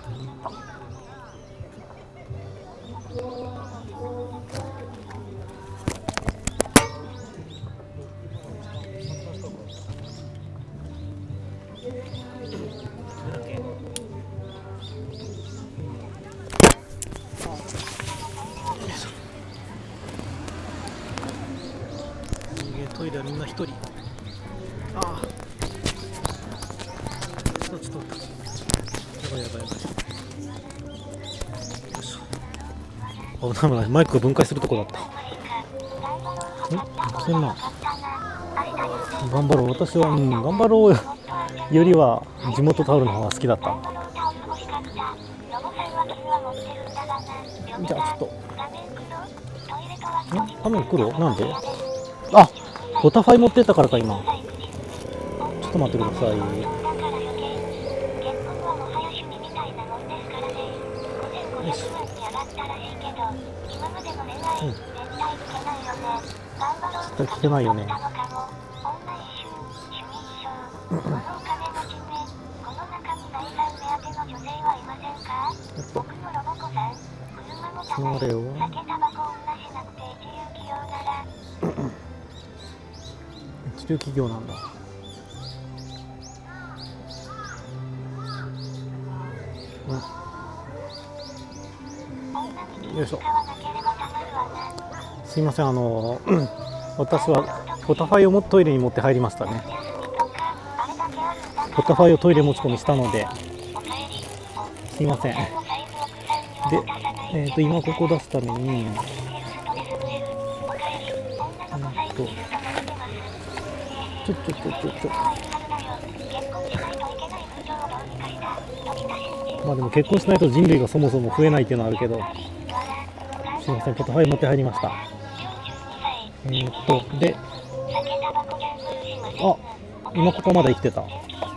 トイレはみんな一人。ああ、ちょっとやばいやばいやばい。よいしょ。危ない危ない、マイクが分解するとこだった。5000万。頑張ろう。私は、頑張ろうよりは地元タオルの方が好きだった。じゃあちょっと画面黒なんで、あ、ボタファイ持ってったからか今。ちょっと待ってください。絶対聞けないよね。それを一流企業なんだ。よいしょ。すいません、私はポタファイをトイレに持って入りましたね。ポタファイをトイレ持ち込みしたので、すいません。で、今ここ出すために、ちょまあでも結婚しないと人類がそもそも増えないっていうのはあるけど、すいません、ポタファイ持って入りました。で、あ、今ここまだ生きてた。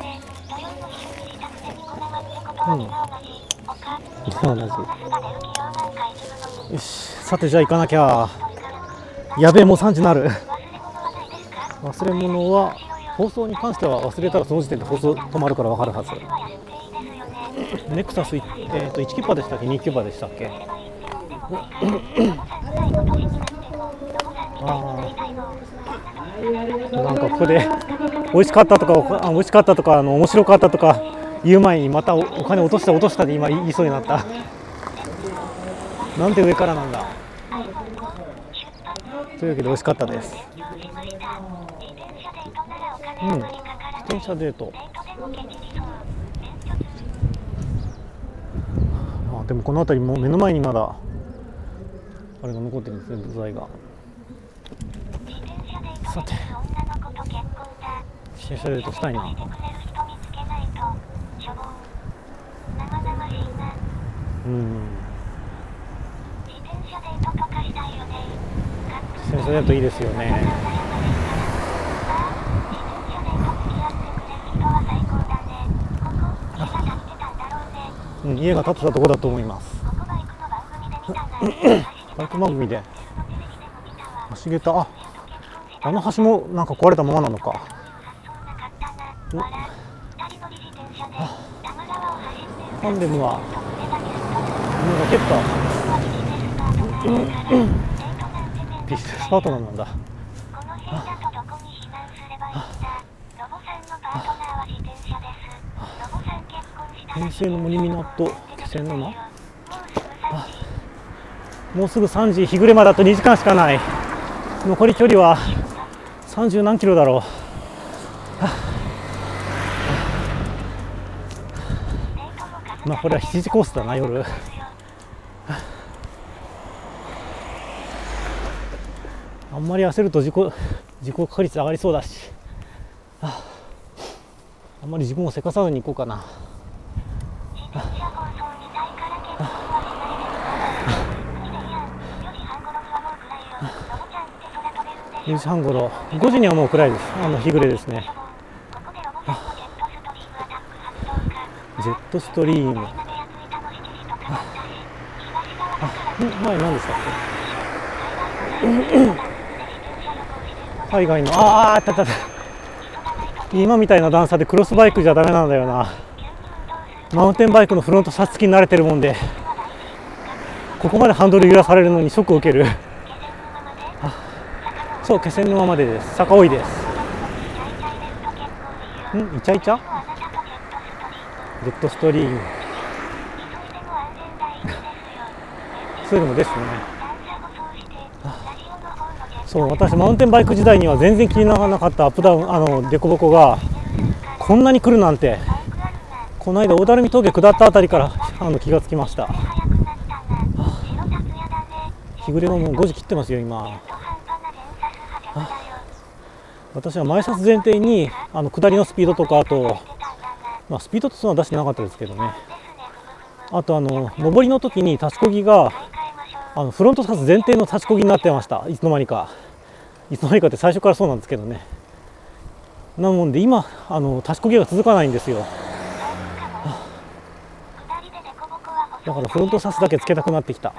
同じ。よし、さてじゃあ行かなきゃ。やべえ、もう3時になる。忘れ物は、放送に関しては忘れたらその時点で放送止まるから分かるはず。ネクサス、1キュパでしたっけ、2キュパでしたっけ。なんかここで美味しかったとか、面白かったとか言う前にまたお金落としたで今言いそうになった。なんで上からなんだ。というわけで美味しかったです。自転車デート。でもこの辺りも目の前にまだあれが残ってるんですね、部材が。さて、自転車デートしたいな。自転車デートいいですよね。家が建ってたところだと思います。バイク番組で橋桁、あの橋もなんか壊れたままなのか。タンデムはなんか結構ビジネスパートナーなんだ。平成の森港気仙沼。もうすぐ3時、日暮れまであと2時間しかない。残り距離は30何キロだろう。まあこれは7時コースだな、夜。あんまり焦ると事故確率上がりそうだし、あんまり自分をせかさずに行こうかな。4時半ごろ、5時にはもう暗いです。日暮れですね。ジェットストリーム。前何でしたっけ。海外の今みたいな段差でクロスバイクじゃダメなんだよな。 マウンテンバイクのフロントサス付きに慣れてるもんで、ここまでハンドル揺らされるのにショックを受ける。そう、気仙沼までです。坂多いです。イチャイチャジェットストリームそういうのもですね。そう、私マウンテンバイク時代には全然気にならなかったアップダウン凸凹がこんなに来るなんて、この間大垂水峠下ったあたりから気がつきました。日暮れももう5時切ってますよ今。私は前札前提に下りのスピードとか、あと、スピードとそんな出してなかったですけどね、あと上りの時に立ちこぎがフロントサス前提の立ちこぎになってました。いつの間にかって最初からそうなんですけどね。なもんで今立ちこぎが続かないんですよ。だからフロントサスだけつけたくなってきた。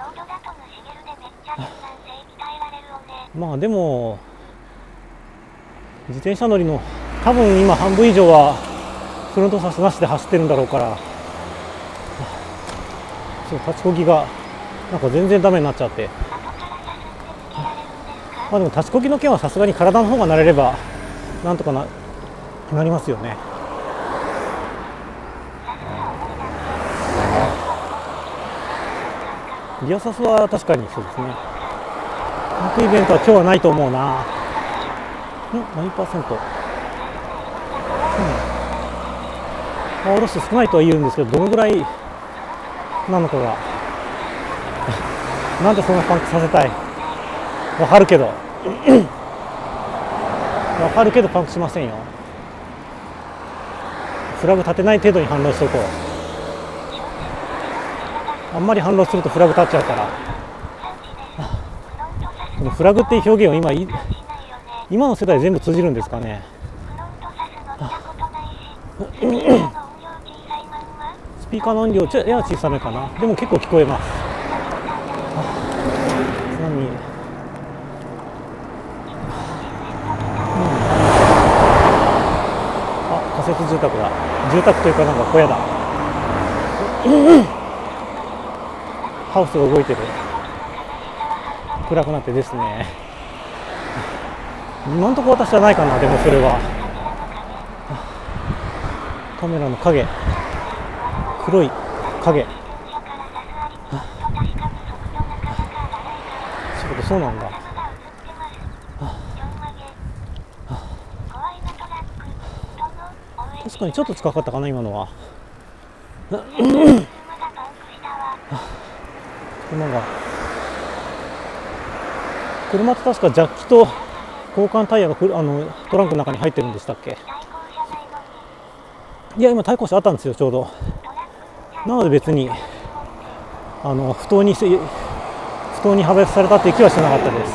まあでも自転車乗りの多分今半分以上はフロントサスなしで走ってるんだろうから、そう立ちこぎがなんか全然ダメになっちゃって、まあでも立ちこぎの件はさすがに体の方が慣れればなんとかなりますよね。リアサスは確かにそうですね。パークイベントは今日はないと思うな。何パーセント？パワーロス少ないとは言うんですけど、どのぐらいなのかがなんでそんなパンクさせたい。わかるけどパンクしませんよ。フラグ立てない程度に反応しとこう。あんまり反応するとフラグ立っちゃうから。このフラグっていう表現は今の世代全部通じるんですかね。スピーカーの音量やや小さめかな。でも結構聞こえます。仮設住宅だ。住宅というかなんか小屋だ。ハウスが動いてる。暗くなってですね。今のところ私はないかな。でもそれはカメラの影、黒い影。そうなんだ。確かにちょっと近かったかな今のは。車って確かジャッキと交換タイヤがトランクの中に入ってるんでしたっけ。いや今対向車あったんですよちょうど。なので別に不当に破別されたっていう気はしなかったです。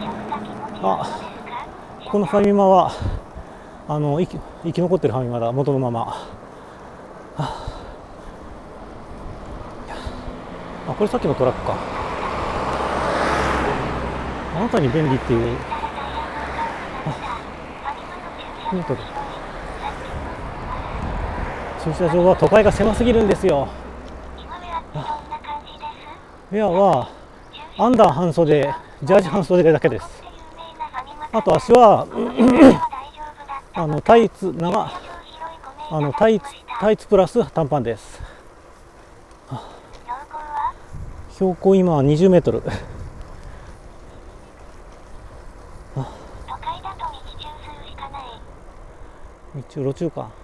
このファミマは生き残ってるファミマだ。元のまま。これさっきのトラックか。あなたに便利っていう。駐車場は都会が狭すぎるんですよ。ウェアはアンダー半袖、ジャージ半袖だけです。あと足はタイツプラス短パンです。標高今は20メートル。道路中か。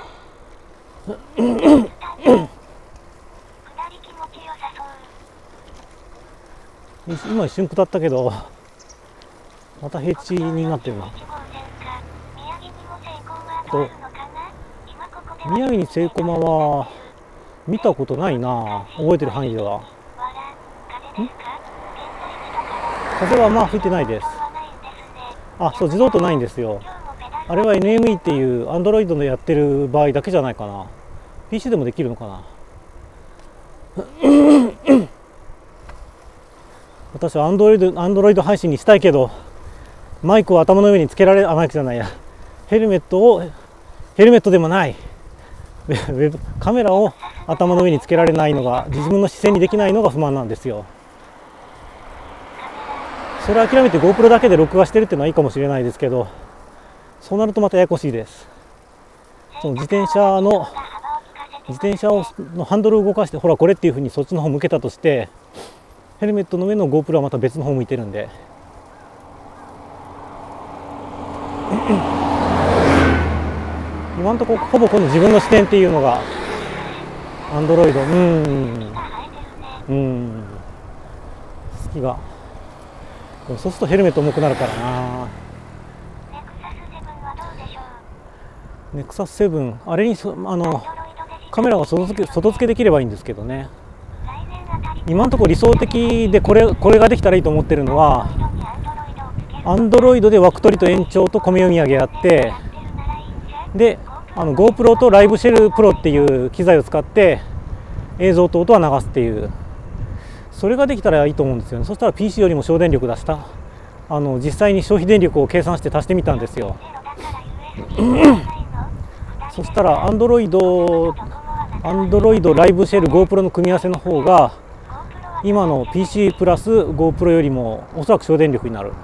今一瞬下ったけどまた平地になってるな。宮城にセイコマは見たことないな。覚えてる範囲では。風はまあ吹いてないです。そう、自動音ないんですよ。あれは NME っていう Android のやってる場合だけじゃないかな。PC でもできるのかな。私は Android 配信にしたいけど、マイクを頭の上につけられマイクじゃないや、ヘルメットでもないウェブカメラを頭の上につけられないのが、自分の視線にできないのが不満なんですよ。それを諦めて GoPro だけで録画してるっていうのはいいかもしれないですけど、そうなるとまたややこしいです。その自転車のハンドルを動かして、ほらこれっていうふうにそっちの方向けたとして、ヘルメットの上の GoPro はまた別の方向いてるんで、今のところほぼこの自分の視点っていうのが Android、好きが、そうするとヘルメット重くなるからな。ネクサス7、あれにカメラが外付けできればいいんですけどね。今のところ理想的でこれができたらいいと思ってるのは、Android で枠取りと延長と米読み上げやって、でGoPro とライブシェルプロっていう機材を使って映像と音は流すっていう、それができたらいいと思うんですよね。そしたら PC よりも省電力出した、実際に消費電力を計算して足してみたんですよ。そしたら Android ライブシェル GoPro の組み合わせの方が今の PC プラス GoPro よりもおそらく省電力になる。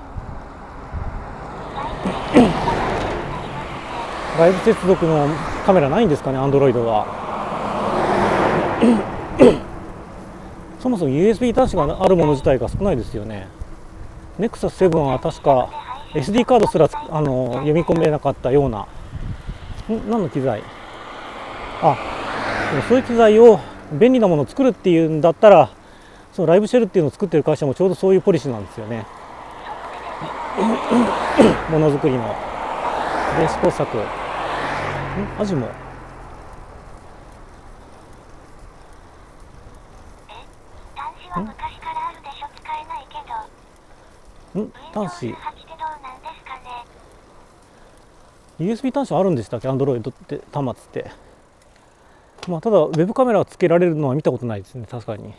外部接続のカメラないんですかね、Android は。そもそも USB 端子があるもの自体が少ないですよね。Nexus 7は確か SD カードすら読み込めなかったような。何の機材？でもそういう機材を便利なものを作るっていうんだったら、そのライブシェルっていうのを作ってる会社もちょうどそういうポリシーなんですよね。ものづくりの電子工作。アジモ。端子。USB 端子あるんでしたっけ、Android って端末って。まあただウェブカメラをつけられるのは見たことないですね、確かに。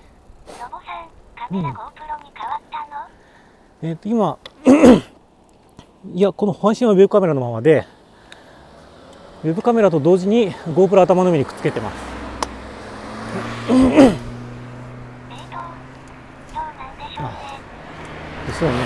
今いや、この配信はウェブカメラのままで、ウェブカメラと同時に GoPro 頭の上にくっつけてます。ですよね。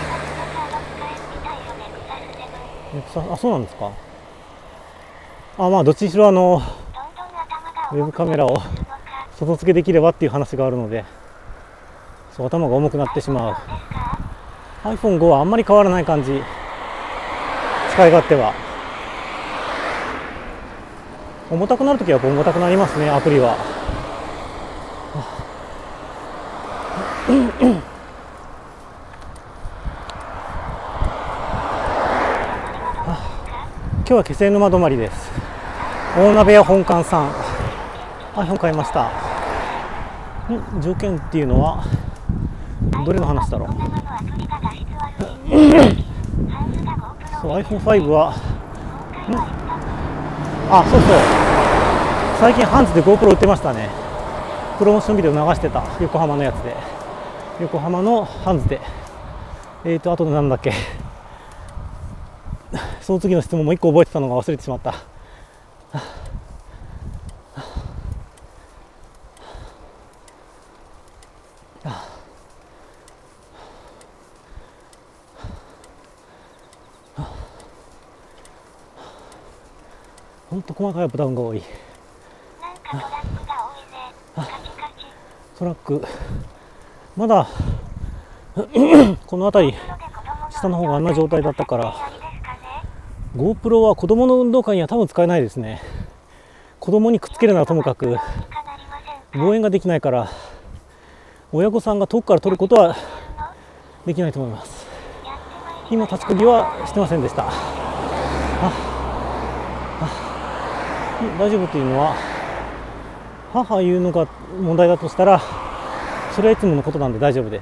そうなんですか。まあどっちにしろウェブカメラを外付けできればっていう話があるので、そう頭が重くなってしまう。iPhone5 はあんまり変わらない感じ。使い勝手は重たくなるときは重たくなりますね、アプリは。今日は気仙沼止まりです。大鍋屋本館さん。iPhone 買いました。条件っていうのはどれの話だろう。そう、iPhone5 はそうそう、最近ハンズで GoPro 売ってましたね。プロモーションビデオ流してた、横浜のやつで、横浜のハンズで。あとなんだっけ、その次の質問も1個覚えてたのが忘れてしまった。ほんと細かいアップダウンが多い。トラックまだこの辺り下の方があんな状態だったから、 GoPro は子供の運動会には多分使えないですね。子供にくっつけるのはともかく望遠ができないから、親御さんが遠くから撮ることはできないと思います。今立ちこぎはしてませんでした。大丈夫というのは、母言うのが問題だとしたら、それはいつものことなんで大丈夫です。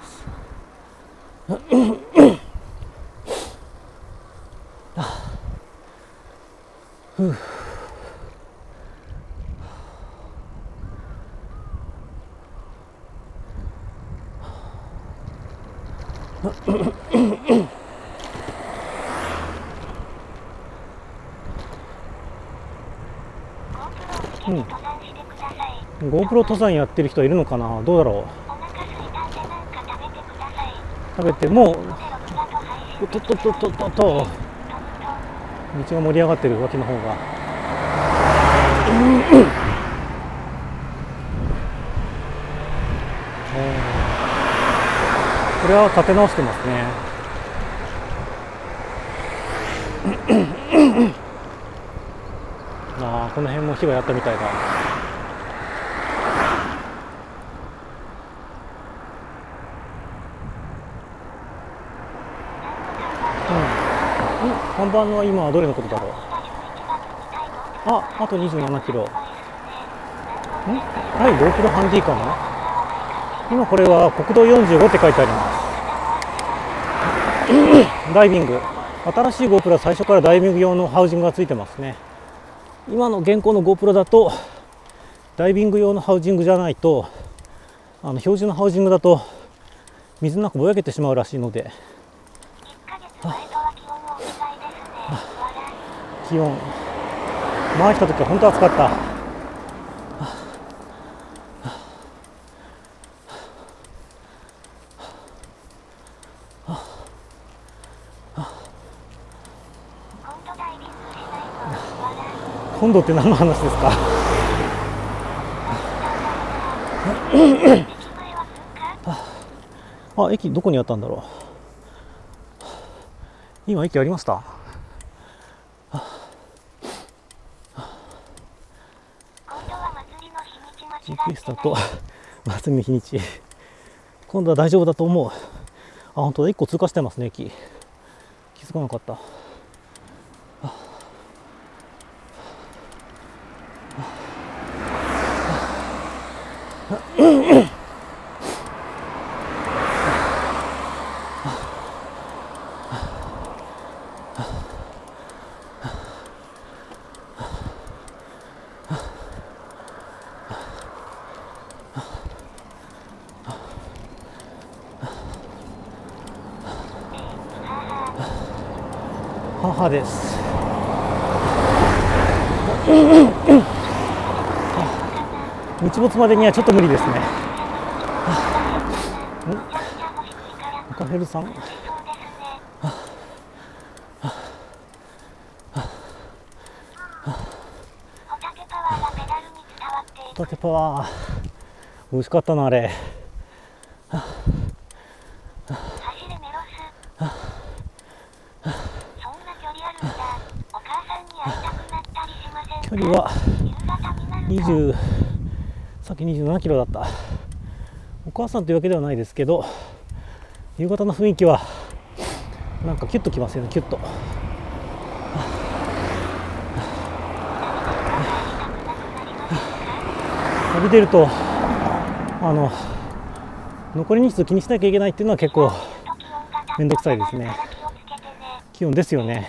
GoPro 登山やってる人いるのかな、どうだろう。食べても道が盛り上がってる、脇の方が。これは立て直してますね。ああ、この辺も火がやったみたいだ。看板は今はどれのことだろう。あと27キロ。はい、GoPro ハンディかな。今これは国道45って書いてあります。ダイビング。新しい GoPro は最初からダイビング用のハウジングがついてますね。今の現行の GoPro だとダイビング用のハウジングじゃないと、標準のハウジングだと水の中ぼやけてしまうらしいので。気温前来た時は本当暑かった。今度って何の話ですか。駅どこにあったんだろう。今駅ありました。GPS だと祭りの日にち。今度は大丈夫だと思う。本当だ、1個通過してますね、駅。気づかなかった。母です。日没までにはちょっと無理ですね。赤ヘルさん。ホタテパワー美味しかったなあれ。距離はさっき27キロだった。お母さんというわけではないですけど、夕方の雰囲気はなんかキュッときますよね、キュッと。旅出ると残り日数気にしなきゃいけないっていうのは結構めんどくさいですね。気温ですよね。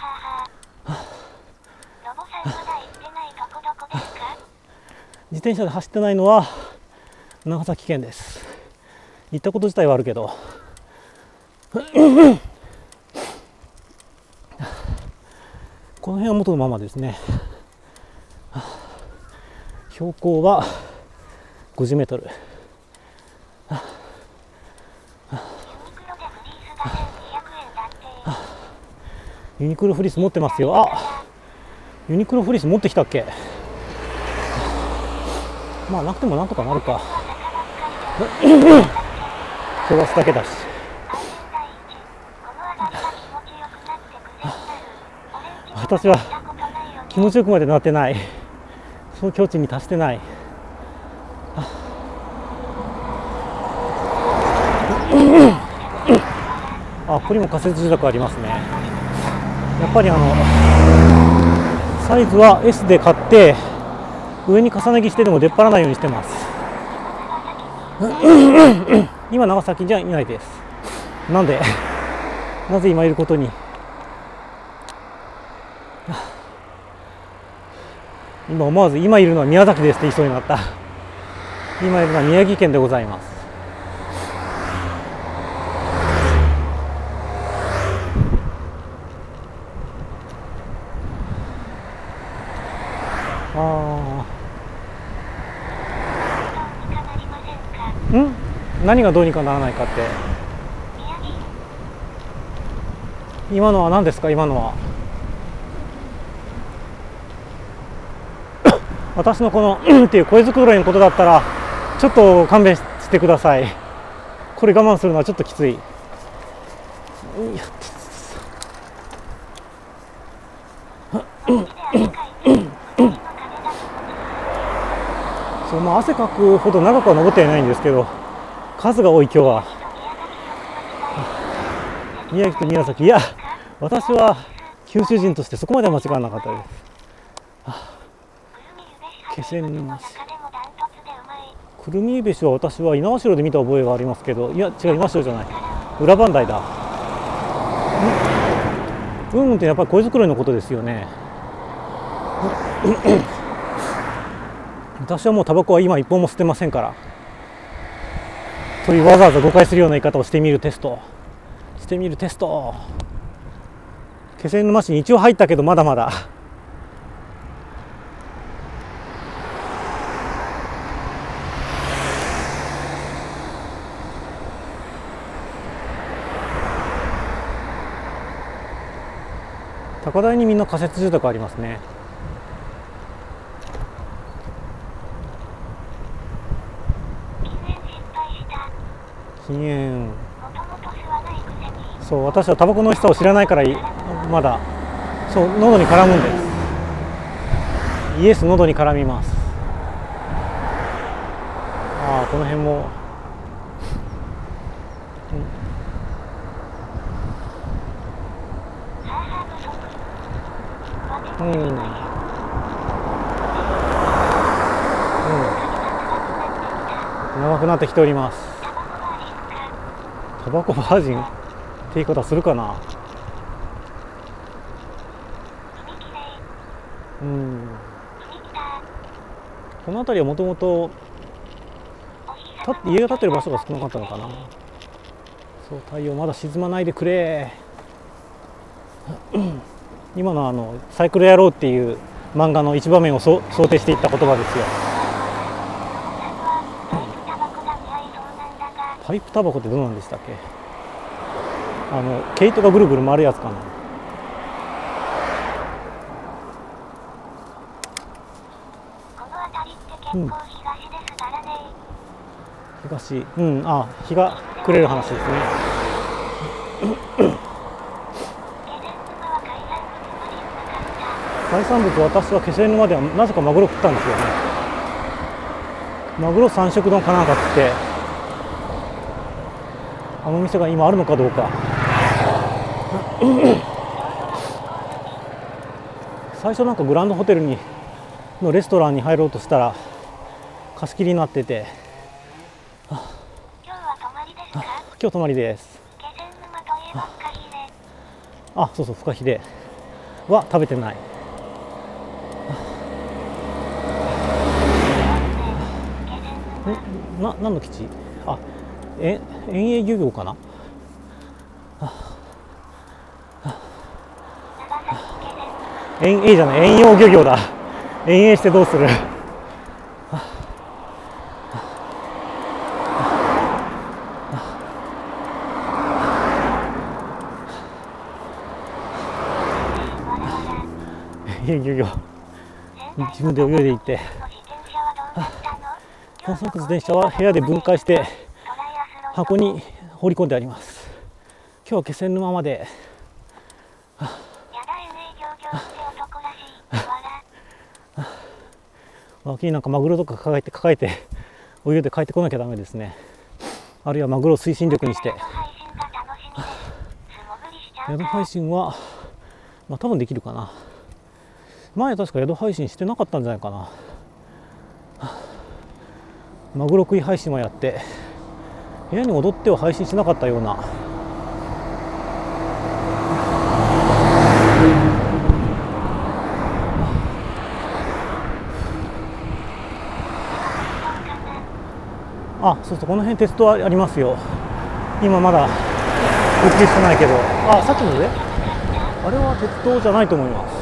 自転車で走ってないのは長崎県です。行ったこと自体はあるけどこの辺は元のままですね。標高は50メートル。ユニクロフリース持ってますよ。ユニクロフリース持ってきたっけ。まあなくてもなんとかなるか。飛ばすだけだし。私は気持ちよくまでなってない。その境地に達してない。ここにも仮設住宅ありますね。やっぱりサイズは S で買って上に重ね着してでも出っ張らないようにしてます。今長崎じゃいないです。なぜ今いることに。今思わず今いるのは宮崎ですって言いそうになった。今いるのは宮城県でございます。 何がどうにかならないかって。今のは何ですか？今のは私のこのっていう声作りのことだったらちょっと勘弁してください。これ我慢するのはちょっときつい。そう、まあ、汗かくほど長くは登ってはいないんですけど、数が多い今日は。宮城と宮崎、いや、私は九州人としてそこまでは間違わなかったです。気仙沼市、くるみえべしは私は猪苗代で見た覚えがありますけど、いや違う、猪苗代じゃない、裏磐梯だ。ってやっぱり声作りのことですよね。私はもうタバコは今一本も吸ってませんから、というわざわざ誤解するような言い方をしてみるテスト。気仙沼市に一応入ったけどまだまだ。高台にみんな仮設住宅ありますね。禁煙。そう、私はタバコの美味しさを知らないからまだそう喉に絡むんです。イエス、喉に絡みます。ああ、この辺も、長くなってきております。タバコバージンって言い方するかな。この辺りはもともと家が建ってる場所が少なかったのかな。そう、太陽まだ沈まないでくれ。今のサイクル野郎っていう漫画の一場面を想定していった言葉ですよ。パイプタバコってどうなんでしたっけ？毛糸がぐるぐる回るやつかな。東、日が暮れる話ですね。海産物、私は気仙沼ではなぜかマグロ食ったんですよね。マグロ三色丼かなんか食って、あの店が今あるのかどうか。最初なんかグランドホテルのレストランに入ろうとしたら貸し切りになってて、今日泊まりです。あ、そうそう、フカヒレは食べてない。何の基地？遠泳漁業かな。遠泳じゃない、遠洋漁業だ。遠泳してどうする？遠泳漁業、自分で泳いでいって、炭酸自転車は部屋で分解して箱に放り込んであります。今日は気仙沼まで。脇になんかマグロとか抱えて泳いで帰ってこなきゃダメですね。あるいはマグロを推進力にして。宿配信は、多分できるかな。前確か宿配信してなかったんじゃないかな。マグロ食い配信はやって部屋に戻っては配信しなかったような。そうそう、この辺鉄道ありますよ。今まだ復旧してないけど、さっきのであれは鉄道じゃないと思います。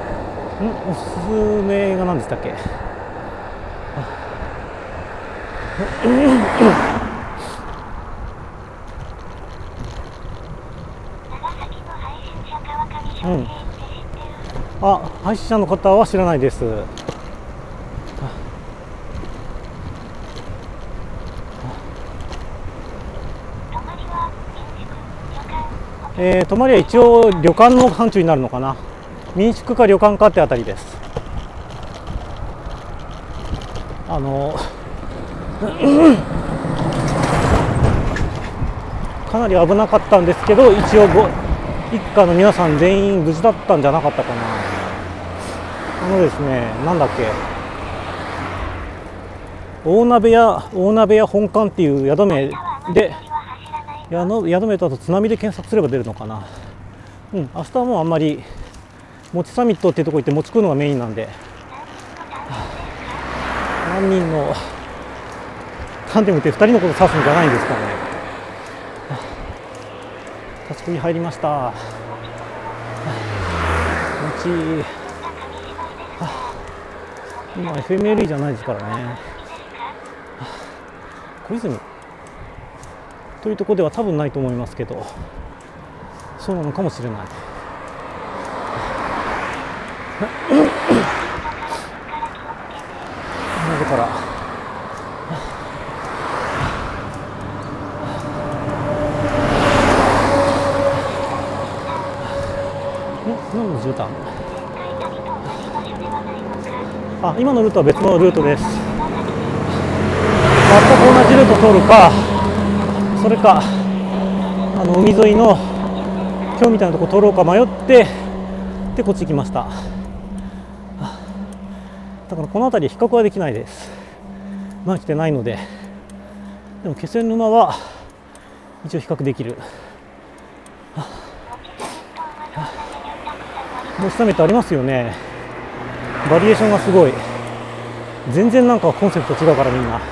おすすめが何でしたっけ？ うん。あ、配信者の方は知らないです。泊まりは一応旅館の範疇になるのかな。民宿か旅館かってあたりです。かなり危なかったんですけど、一応一家の皆さん全員無事だったんじゃなかったかな。ですね、なんだっけ、大鍋屋本館っていう宿名で、宿名とあと津波で検索すれば出るのかな。うん、明日はもうあんまり餅サミットっていうところ行って餅食うのがメインなんで、何人のタンデムって2人のこと指すんじゃないんですかね。立ち食い入りました。餅、今 FMLE じゃないですからね。小泉というところでは多分ないと思いますけど、そうなのかもしれない。なぜから何の絨毯？あ、今のルートは別のルートです。全く同じルート通るか、それか海沿いの今日みたいなとこ通ろうか迷ってでこっち来ました。だからこの辺り比較はできないです。まだ来てないので。でも気仙沼は一応比較できる。もう下メットありますよね。バリエーションがすごい。全然なんかコンセプト違うからみんな。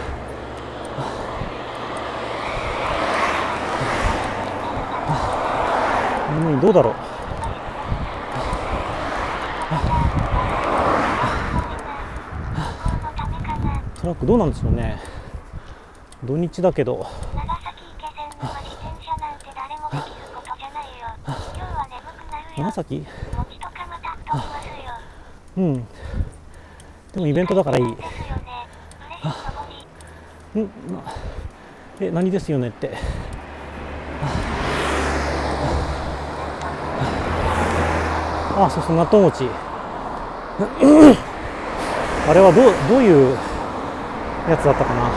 どうだろう。トラックどうなんでしょうね。土日だけど。長崎？うん。でもイベントだからいい。何ですよねって。あ、そうそう、納豆餅。あれはどういうやつだったかな。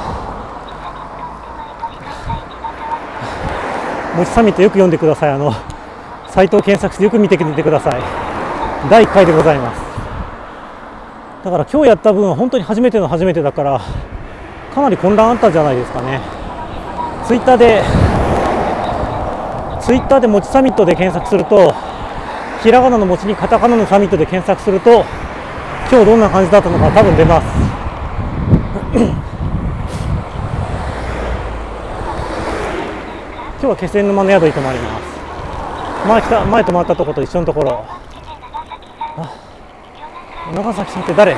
餅サミットよく読んでください。サイトを検索してよく見てみてください。第1回でございます。だから今日やった分は本当に初めての初めてだから、かなり混乱あったんじゃないですかね。ツイッターで餅サミットで検索すると、ひらがなの餅にカタカナのサミットで検索すると、今日どんな感じだったのか多分出ます。今日は気仙沼の宿に泊まります。前泊まったところと一緒のところ。長崎さんって誰？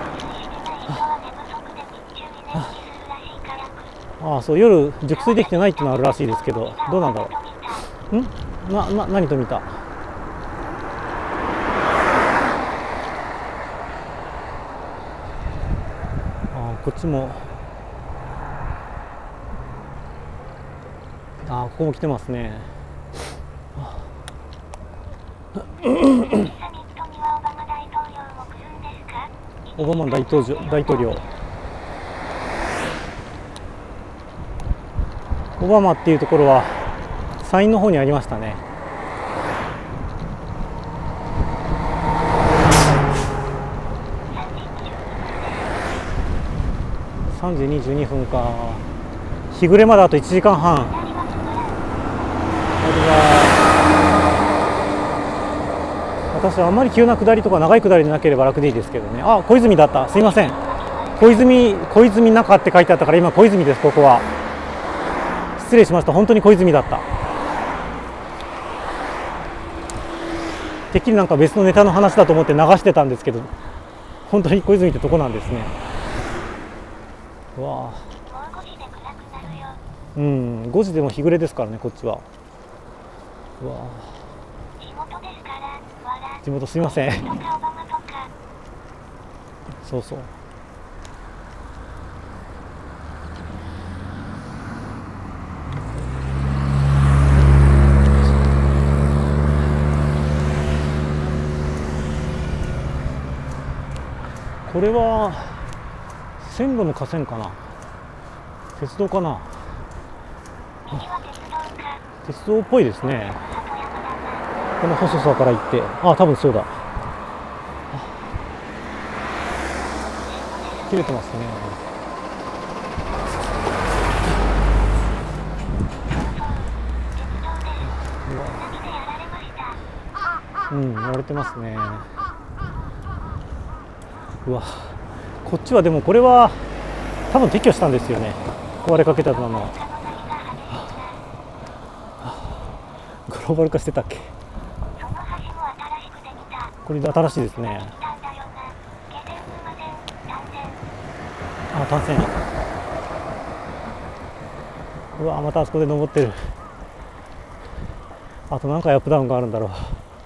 そう、夜熟睡できてないっていうのはあるらしいですけど、どうなんだろう。何と見た？こっちもここも来てますね。オバマ大統領。オバマっていうところは山陰の方にありましたね。3時22分か。日暮れまであと1時間半。私はあんまり急な下りとか長い下りでなければ楽でいいですけどね。小泉だった。すいません。小泉中って書いてあったから今小泉です。ここは失礼しました。本当に小泉だった。てっきりなんか別のネタの話だと思って流してたんですけど、本当に小泉ってとこなんですね。うわうん、5時でも日暮れですからね、こっちは。うわ、地元すいません。そうそう。これは線路の架線かな、鉄道かな。鉄道っぽいですね。この細さから行って、あ、多分そうだ。切れてますね。うん、やられてますね。うわ、こっちはでもこれは多分撤去したんですよね、壊れかけたのは。グローバル化してたっけ。これで新しいですね。あ、単線。うわ、またあそこで登ってる。あと何回アップダウンがあるんだろう。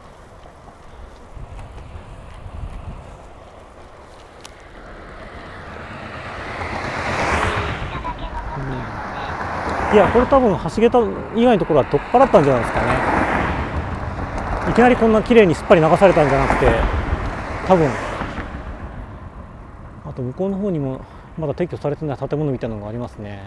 いや、これ多分橋桁以外のところは取っ払ったんじゃないですかね。いきなりこんな綺麗にすっぱり流されたんじゃなくて、多分。あと向こうの方にもまだ撤去されてない建物みたいなのがありますね。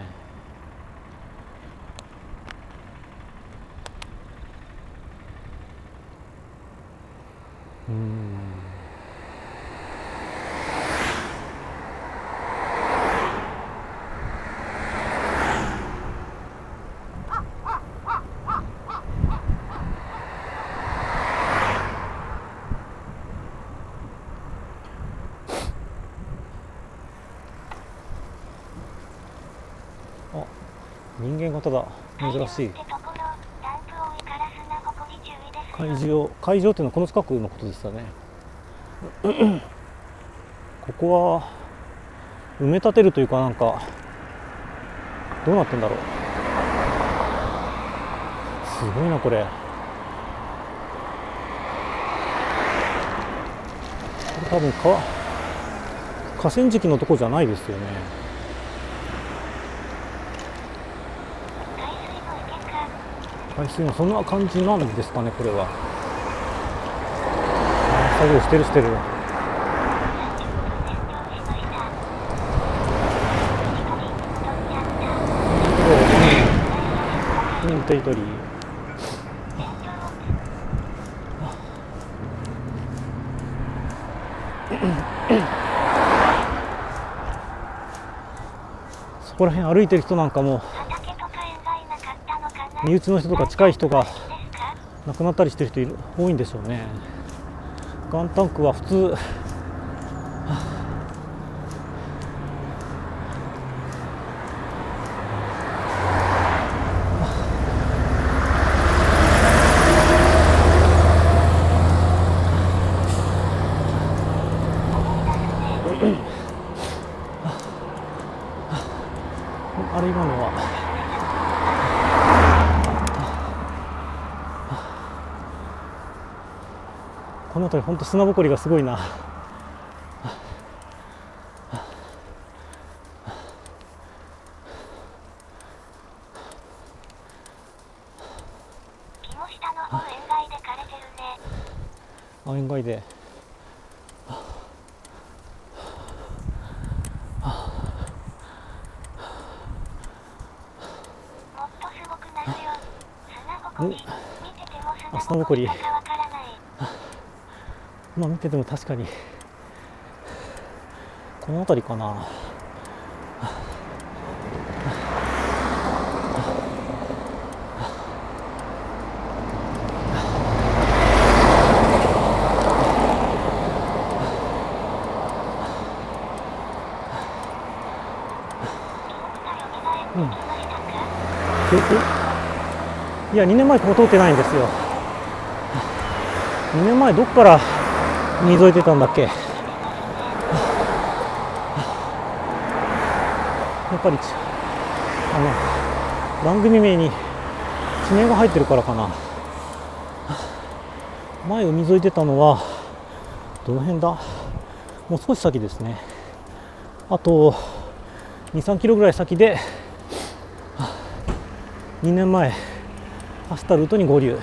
あ、人間型だ。珍しい。海上っていうのはこの近くのことですよね。ここは埋め立てるというか、なんかどうなってんだろう。すごいなこれ。これ多分河川敷のとこじゃないですよね。海水もそんな感じなんですかね、これは。作業してる。テリトリー。そこら辺歩いてる人なんかも身内の人とか近い人が亡くなったりしてる人多いんでしょうね。ガンタンクは普通あれ今のはこの辺り本当砂ぼこりがすごいな。あ、塩害で。あ、砂ぼこり。まあ見てても確かにこの辺りかな。いや、2年前ここ通ってないんですよ。2年前どっから海沿い出たんだっけ。やっぱり番組名に地名が入ってるからかな。前海沿い出たのはどの辺だ。もう少し先ですね。あと 2,3 キロぐらい先で2年前走ったルートに合流。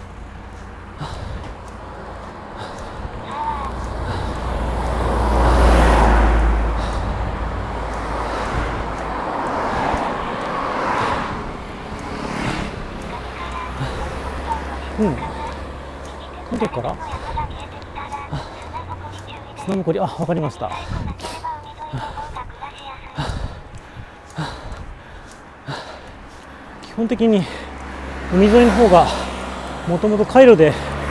見てから砂残り、わかりました。基本的に海沿いの方がもともと海路で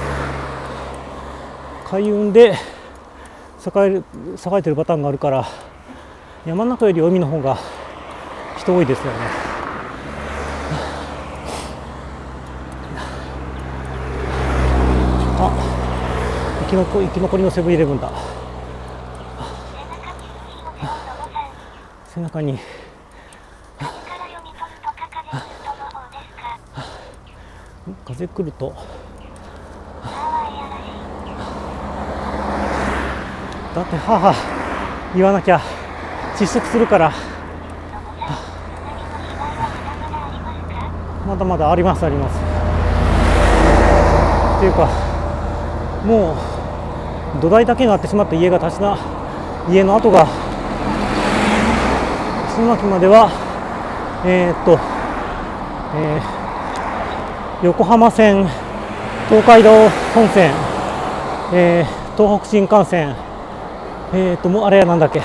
海運で栄えてるパターンがあるから、山の中より海の方が人多いですよね。生き残りのセブンイレブンだ。背中に風来るとだって言わなきゃ窒息するから。まだまだありますっていうか、もう土台だけになってしまった家の跡が石巻までは横浜線、東海道本線、東北新幹線、もうあれはなんだっけ、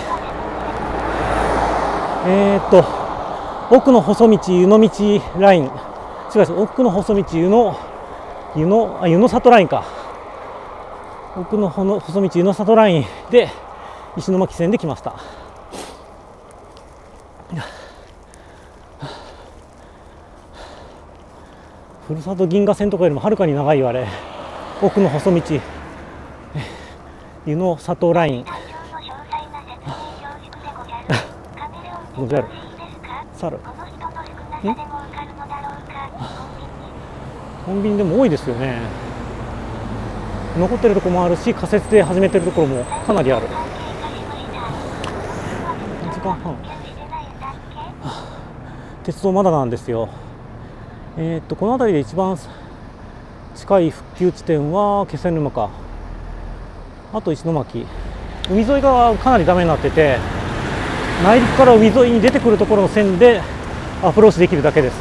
奥の細道湯の道ライン、奥の細道湯の里ラインか。奥の細道湯の里ラインで石巻線で来ました。ふるさと銀河線とかよりもはるかに長いよあれ。奥の細道湯の里ライン。ごじゃる猿。コンビニでも多いですよね。残ってるところもあるし、仮設で始めてるところもかなりある。2時間半。鉄道まだなんですよ。この辺りで一番近い復旧地点は気仙沼か、あと石巻。海沿いがかなりダメになってて、内陸から海沿いに出てくるところの線でアプローチできるだけです、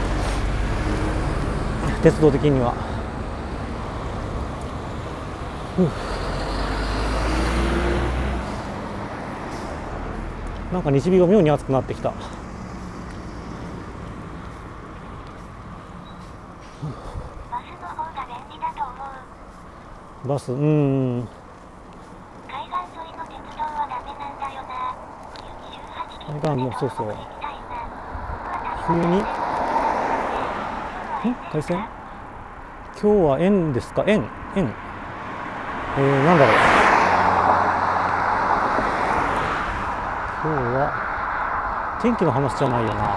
鉄道的には。なんか西日が妙に暑くなってきた。バス、海岸沿いの鉄道はダメなんだよな。海岸もそうそう。冬に海鮮？今日は円ですか？円。なんだろう。今日は天気の話じゃないよな。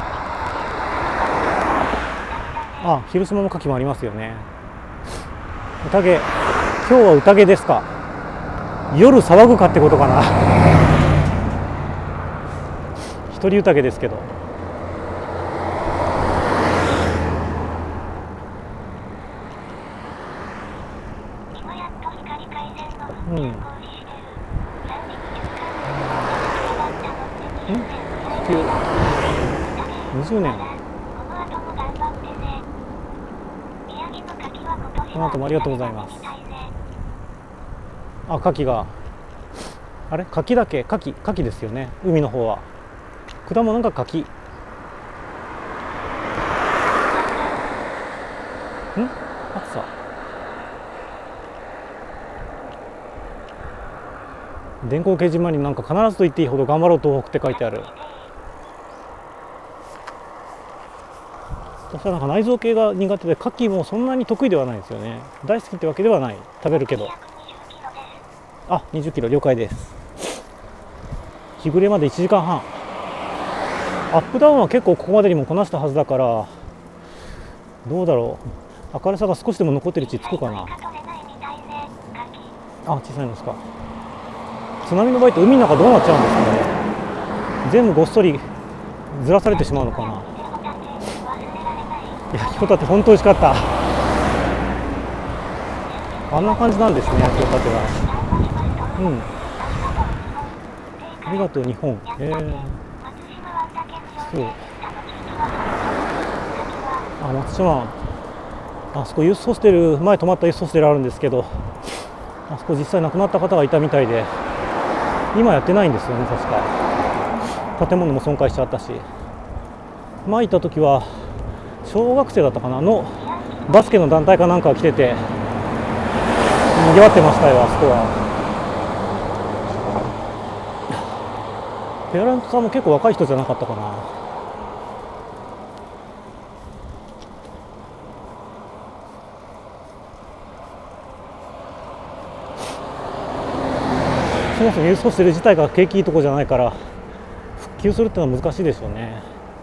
広島も牡蠣もありますよね。宴、今日は宴ですか。夜騒ぐかってことかな。一人宴ですけど。20年。この後もありがとうございます。牡蠣があれ、牡蠣だけ牡蠣ですよね。海の方は果物が牡蠣。暑さ。電光掲示板になんか必ずと言っていいほど頑張ろう東北って書いてある。私はなんか内臓系が苦手で、牡蠣もそんなに得意ではないですよね。大好きってわけではない。食べるけど。20キロ了解です。日暮れまで1時間半。 アップダウンは結構ここまでにもこなしたはずだから、どうだろう、明るさが少しでも残ってるうちにつくかな。あ、小さいのですか。津波の場合って海の中どうなっちゃうんですかね。全部ごっそりずらされてしまうのかな。焼きホタテ本当美味しかった。あんな感じなんですね、焼きホタテは。ありがとう日本。そう。あ、松島、あそこユースホステル、前泊まったユースホステルあるんですけど、あそこ実際亡くなった方がいたみたいで、今やってないんですよね、確か。建物も損壊しちゃったし。前行った時は小学生だったかなのバスケの団体かなんかが来てて、賑わってましたよ、あそこは。ペアレントさんも結構若い人じゃなかったかな。そもそもユースホステル自体が景気いいとこじゃないから復旧するってのは難しいでしょうね。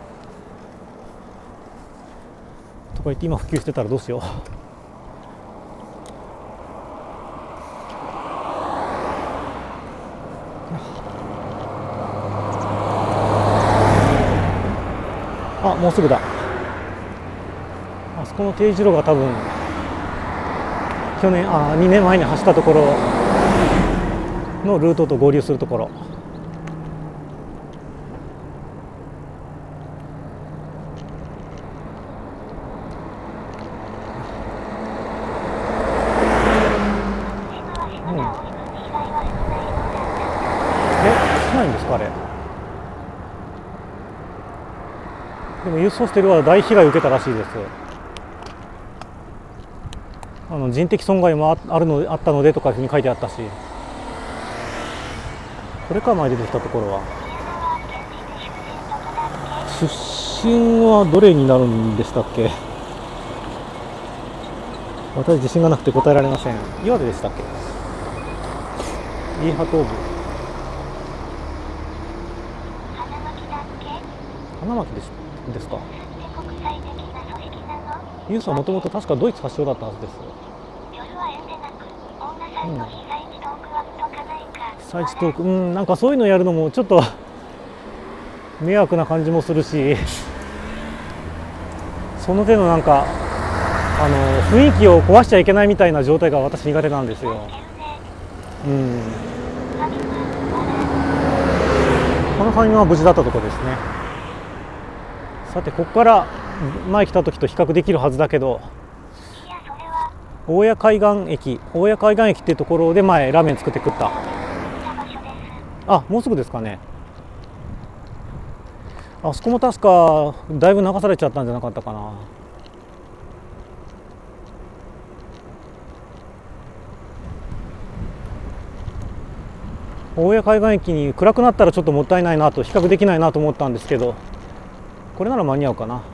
とか言って今復旧してたらどうしよう。あ、もうすぐだ。あそこの定時路が多分2年前に走ったところのルートと合流するところ。少ないんですかあれ。でもユースホステルは大被害を受けたらしいです。人的損害もあったのでとかいうふうに書いてあったし。これか前出てきたところは。出身はどれになるんでしたっけ。私自信がなくて答えられません。岩手でしたっけ。イーハ東部。花巻ですか。ユースはもともと確かドイツ発祥だったはずです。被災地トーク、なんかそういうのやるのもちょっと迷惑な感じもするし、その手のなんか雰囲気を壊しちゃいけないみたいな状態が私苦手なんですよ。このファミマは無事だったところですね。さてここから前来た時と比較できるはずだけど、大谷海岸駅っていうところで前ラーメン作って食った。あ、もうすぐですかね。あそこも確かだいぶ流されちゃったんじゃなかったかな。大谷海岸駅に暗くなったらちょっともったいないなと、比較できないなと思ったんですけど、これなら間に合うかな。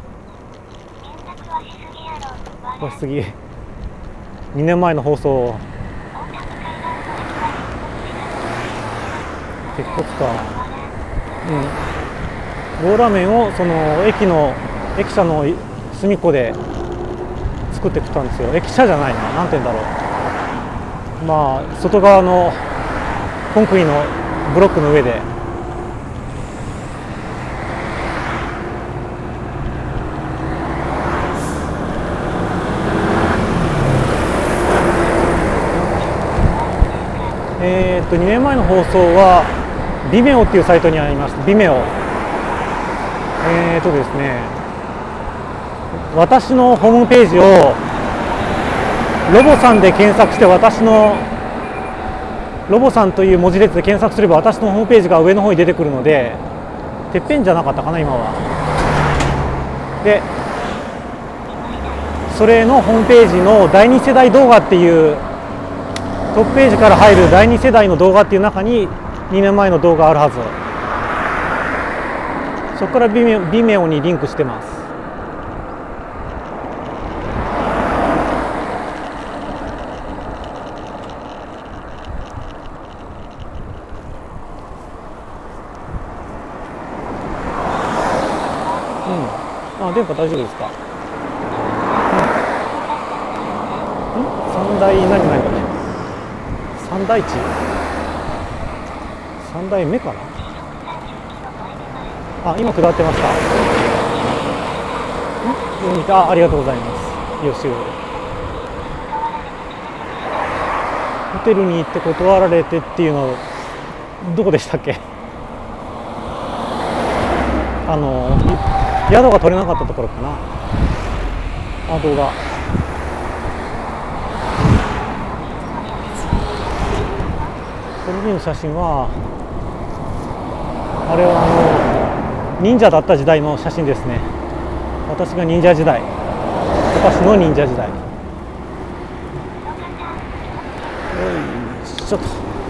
壊しすぎ。2年前の放送。鉄骨か。棒ラーメンをその駅舎の隅っこで作ってきたんですよ。駅舎じゃないな、なんて言うんだろう。まあ外側のコンクリのブロックの上で。2年前の放送は Vimeo っていうサイトにありました。Vimeo。ですね、私のホームページをロボさんで検索して、私のロボさんという文字列で検索すれば私のホームページが上の方に出てくるので、てっぺんじゃなかったかな今は。でそれのホームページの第2世代動画っていうトップページから入る第2世代の動画っていう中に2年前の動画あるはず。そこから Vimeo にリンクしてます。 あ、電波大丈夫ですか？三大何これ、三大地、三大目かな。あ、今下ってました。ありがとうございます。よし、ホテルに行って断られてっていうのはどこでしたっけ？宿が取れなかったところかな。あ、動画。この時の写真はあれは忍者だった時代の写真ですね。私が忍者時代、昔の忍者時代。ちょっと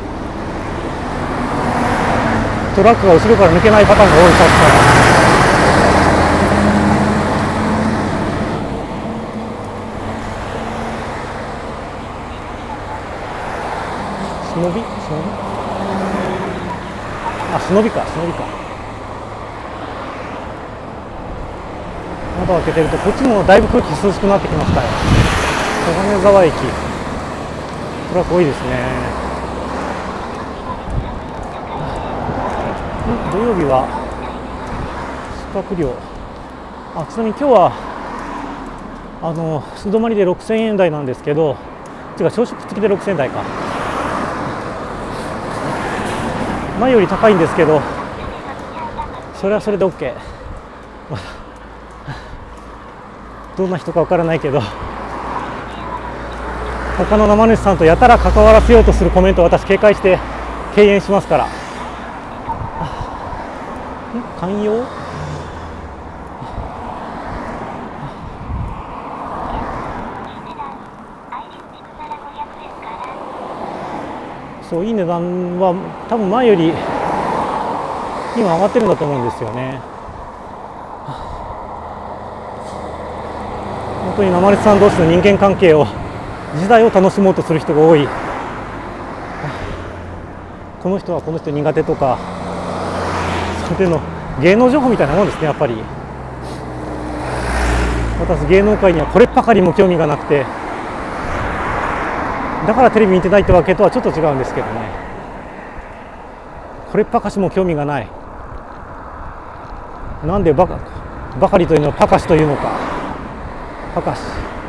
トラックが後ろから抜けないパターンが多い。さっきから忍びあ、忍びか。窓開けてるとこっちもだいぶ空気涼しくなってきましたよ。小金沢駅、トラック多いですね。土曜日は宿泊料、ちなみに今日は素泊まりで6000円台なんですけど、違う、朝食付きで6000円台か。前より高いんですけど、それはそれで OK。どんな人かわからないけど、他の生主さんとやたら関わらせようとするコメントを私警戒して敬遠しますから。寛容？そう、いい値段は多分前より今上がってるんだと思うんですよね。本当に生主さん同士の人間関係を、時代を楽しもうとする人が多い。この人はこの人苦手とか、そういうの芸能情報みたいなもんですね。やっぱり私芸能界にはこれっぱかりも興味がなくて、だからテレビ見てないってわけとはちょっと違うんですけどね。これっぱかしも興味がない。なんでばかりというのはパカシというのか。パカシ。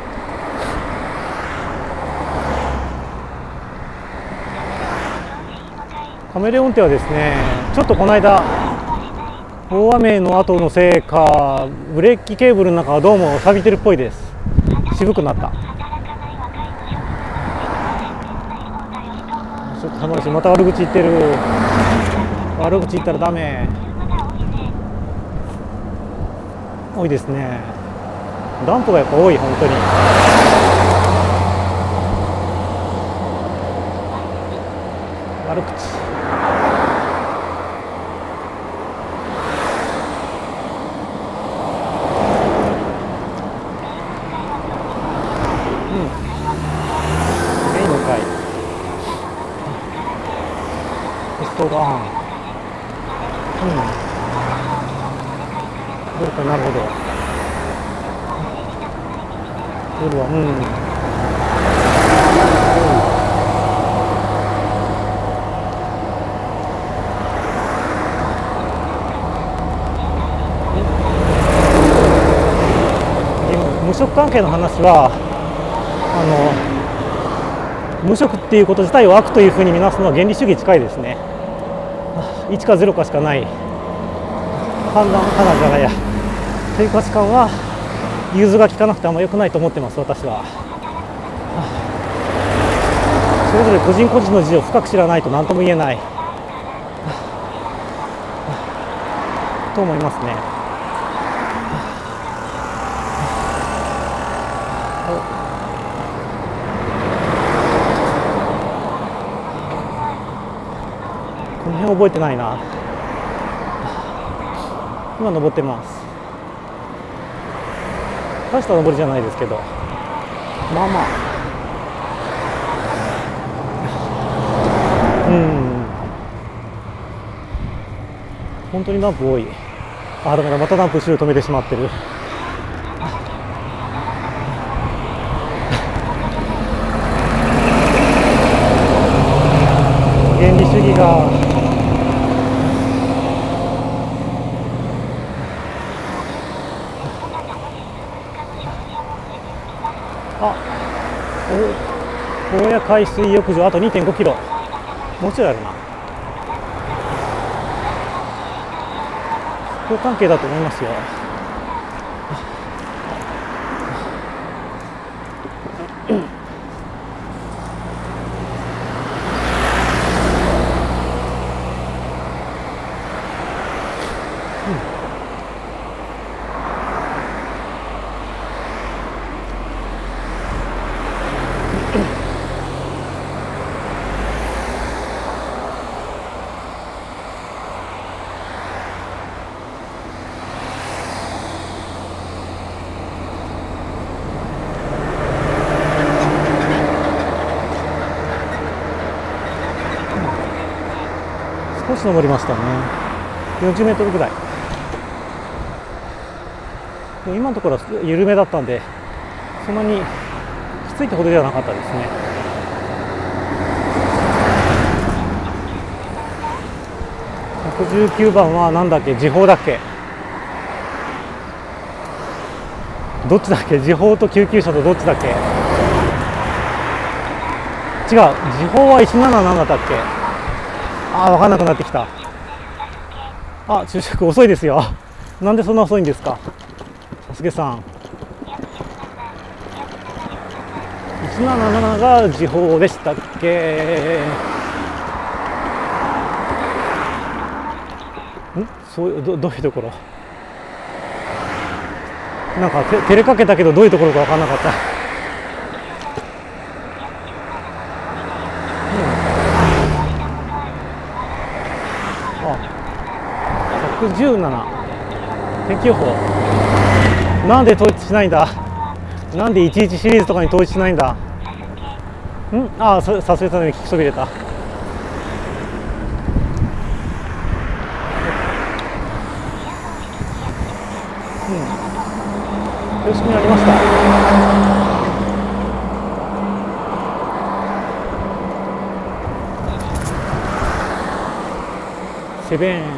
カメレオンテはですね、ちょっとこの間大雨の後のせいかブレーキケーブルの中はどうも錆びてるっぽいです。渋くなった。ちょっと楽しい。また悪口言ってる。悪口言ったらダメ。多いですね。ダンプがやっぱ多い。本当に悪口。いいのかい。人がどうかなるほど。夜は無職関係の話は無職っていうこと自体を悪というふうに見なすのは原理主義に近いですね。1か0かしかない判断じゃないやという価値観は融通が利かなくてあんま良くないと思ってます。私はそれぞれ個人個人の事情を深く知らないと何とも言えないと思いますね。この辺覚えてないな。今登ってます。大した登りじゃないですけど、まあまあ本当にダンプ多い。だからまたダンプ後ろ止めてしまってる。 原理主義が。あ、大谷海水浴場あと 2.5 キロ、もうちょいあるな。飛行関係だと思いますよ。少し登りましたね。40メートルぐらい。でも今のところは緩めだったんで、そんなにきついってほどではなかったですね。119番はなんだっけ、時報だっけ、どっちだっけ、時報と救急車とどっちだっけ。違う、時報は177だったっけ。ああ、分かんなくなってきた。あ、昼食遅いですよ。なんでそんな遅いんですか、さすげさん。177が時報でしたっけ。そういう、どういうところ、なんか照れかけたけどどういうところか分かんなかった。117、天気予報。なんで統一しないんだ、なんで11シリーズとかに統一しないんだ。ああ、さすがに聞きそびれた。よろしくなりました。セベン、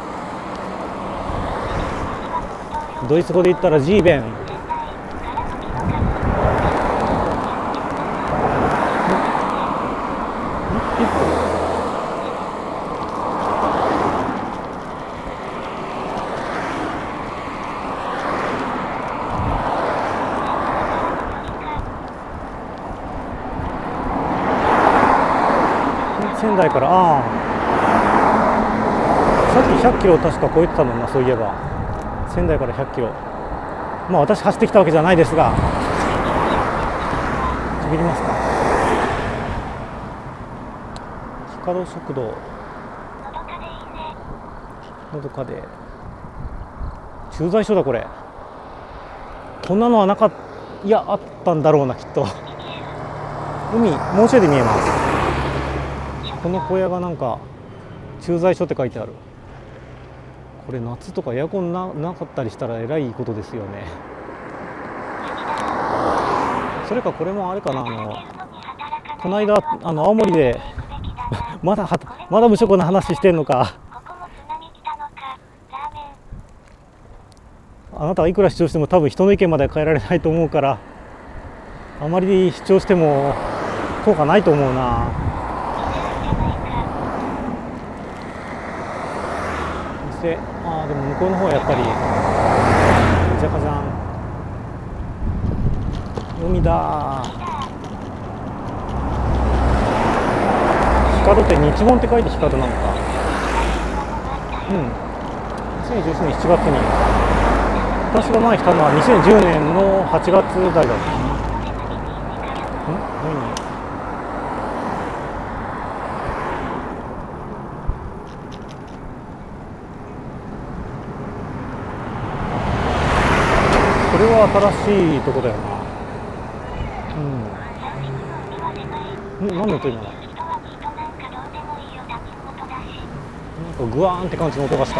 ドイツ語で言ったらジーベン。仙台から、さっき100キロを確か超えてたもんな、そういえば。仙台から100キロ、まあ私走ってきたわけじゃないですが、ちびりますか。光食堂、のどかで駐在所だ。これこんなのはなかった、いやあったんだろうな、きっと。海もうちょいで見えます。この小屋がなんか駐在所って書いてある。これ夏とかエアコンなかったりしたらえらいことですよね。それかこれもあれかな、この間青森でまだ無職の話してんのか。あなたはいくら主張しても多分人の意見までは変えられないと思うから、あまり主張しても効果ないと思うな。でも向こうの方はやっぱりじゃかじゃん、海だ。光って日本って書いて光なのか。2017年7月に私が前来たのは2010年の8月台だった。何、これは新しいとこだよな。何の音今の。なんかグワーンって感じの音がした。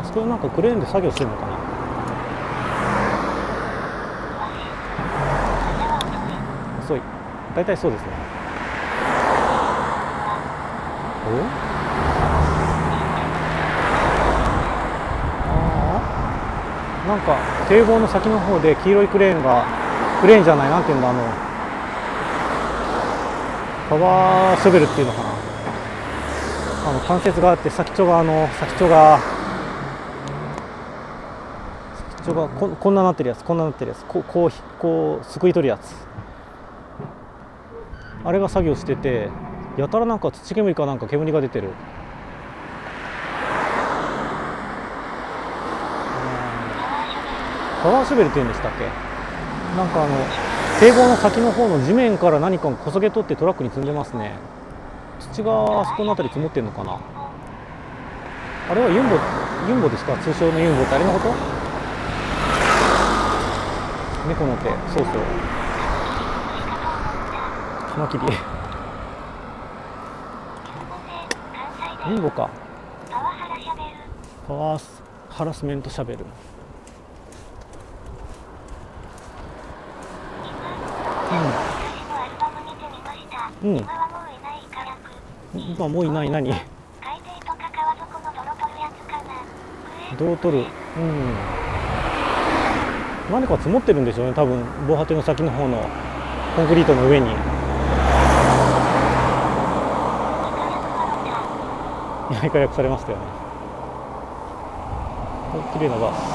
そこでなんかクレーンで作業してるのかな。遅い。大体そうですね。なんか堤防の先の方で黄色いクレーンが、クレーンじゃない、なんていうんだ、パワーショベルっていうのかな、関節があって先っちょがこんななってるやつ、こんななってるやつ、こうすくい取るやつ、あれが作業してて、やたらなんか土煙かなんか煙が出てる。パワーショベルっていうんでしたっけ。なんか堤防の先の方の地面から何かをこそげ取ってトラックに積んでますね。土があそこの辺り積もってるのかな。あれはユンボですか、通称のユンボってあれのこと。猫の手、そうそう、カマキリユンボか。パワーハラスメントシャベル。うん。今もういない。何？泥取る。うん。何か積もってるんでしょうね。多分防波堤の先の方のコンクリートの上に。何か略されましたよね。お、綺麗なバス。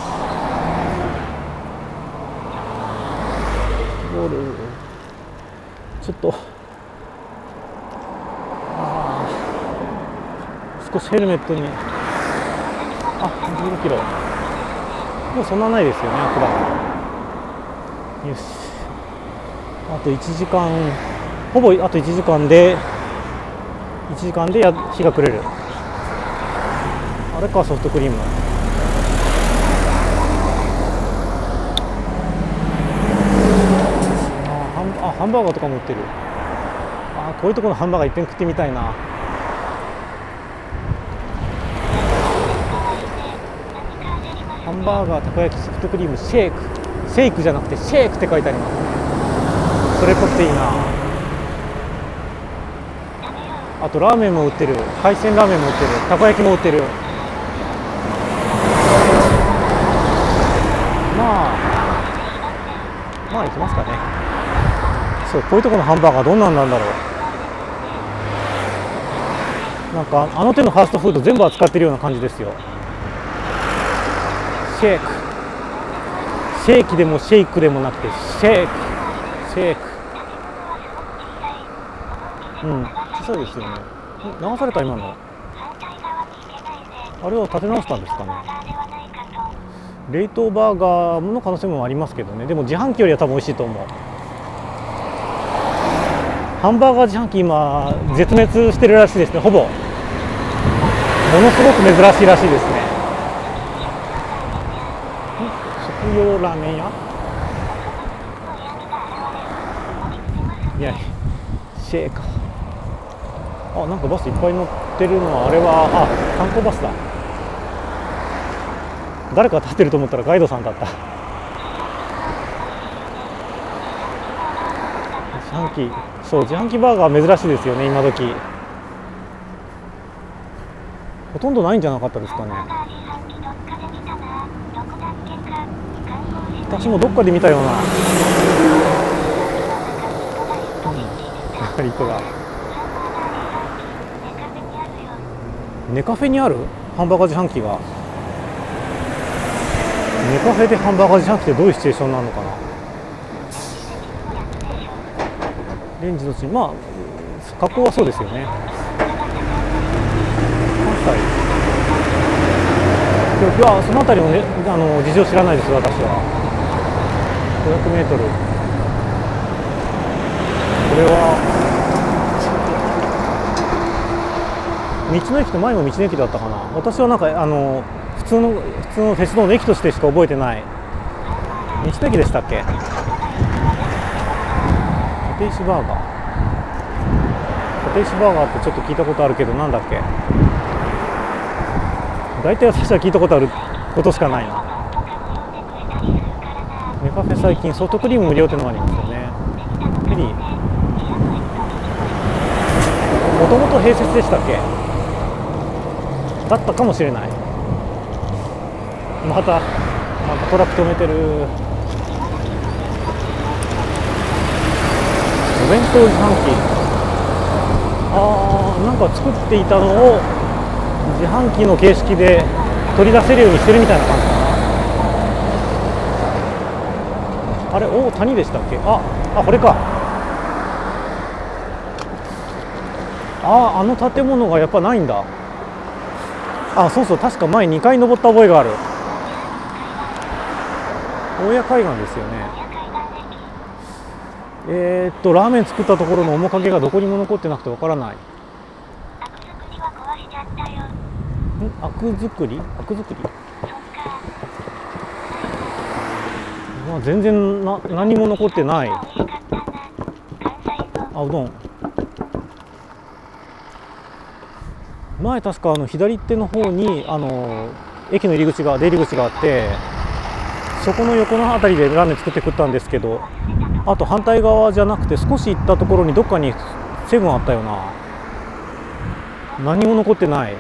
ゴール。ちょっと。少しヘルメットに15キロ、もうそんなないですよね、アクラ。よし、あと1時間、ほぼあと1時間で日が暮れる。あれか、ソフトクリーム。ハンバーガーとかも売ってる。こういうところのハンバーガー一遍食ってみたいな。ハンバーガー、たこ焼き、ソフトクリーム、シェイクじゃなくてシェイクって書いてあります。それっぽくていいな。あとラーメンも売ってる、海鮮ラーメンも売ってる、たこ焼きも売ってる。まあ行きますかね。そう、こういうところのハンバーガーどんなんなんだろう。なんかあの手のファーストフード全部扱ってるような感じですよ。シェイクでもシェイクでもなくてシェイク。小さいですよね。流された今の。あれを立て直したんですかね。冷凍バーガーの可能性もありますけどね。でも自販機よりは多分美味しいと思う。ハンバーガー自販機今絶滅してるらしいですね。ほぼものすごく珍しいらしいですね。食用ラーメン屋。いや、シェーカー。なんかバスいっぱい乗ってるのは、あれは観光バスだ。誰か立ってると思ったらガイドさんだった。自販機バーガー珍しいですよね、今時。ほとんどないんじゃなかったですかね。私もどっかで見たような。やはり人が。ネカフェにあるハンバーガー自販機が。ネカフェでハンバーガー自販機ってどういうシチュエーションなのかな。レンジのうちに、加工はそうですよね。関西。いや、その辺りのね、事情知らないです、私は。500メートル。これは。道の駅と前も道の駅だったかな。私はなんか、普通の鉄道の駅としてしか覚えてない。道の駅でしたっけ。立石バーガー。立石バーガーってちょっと聞いたことあるけど、なんだっけ。大体私は聞いたことあることしかないな。メカフェ最近ソフトクリーム無料っていうのがありますよね。フェリーもともと併設でしたっけ？だったかもしれない。またトラック止めてる。お弁当自販機、なんか作っていたのを自販機の形式で取り出せるようにしてるみたいな感じかな。あれ、谷でしたっけ？これか。あの建物がやっぱないんだ。そうそう、確か前2回登った覚えがある。大谷海岸ですよね。ラーメン作ったところの面影がどこにも残ってなくてわからない。アク作り？全然何も残ってない。うどん。前確か左手の方に駅の出入り口があって、そこの横の辺りでラーメン作って食ったんですけど、あと反対側じゃなくて少し行ったところにどっかにセブンあったよな。何も残ってない。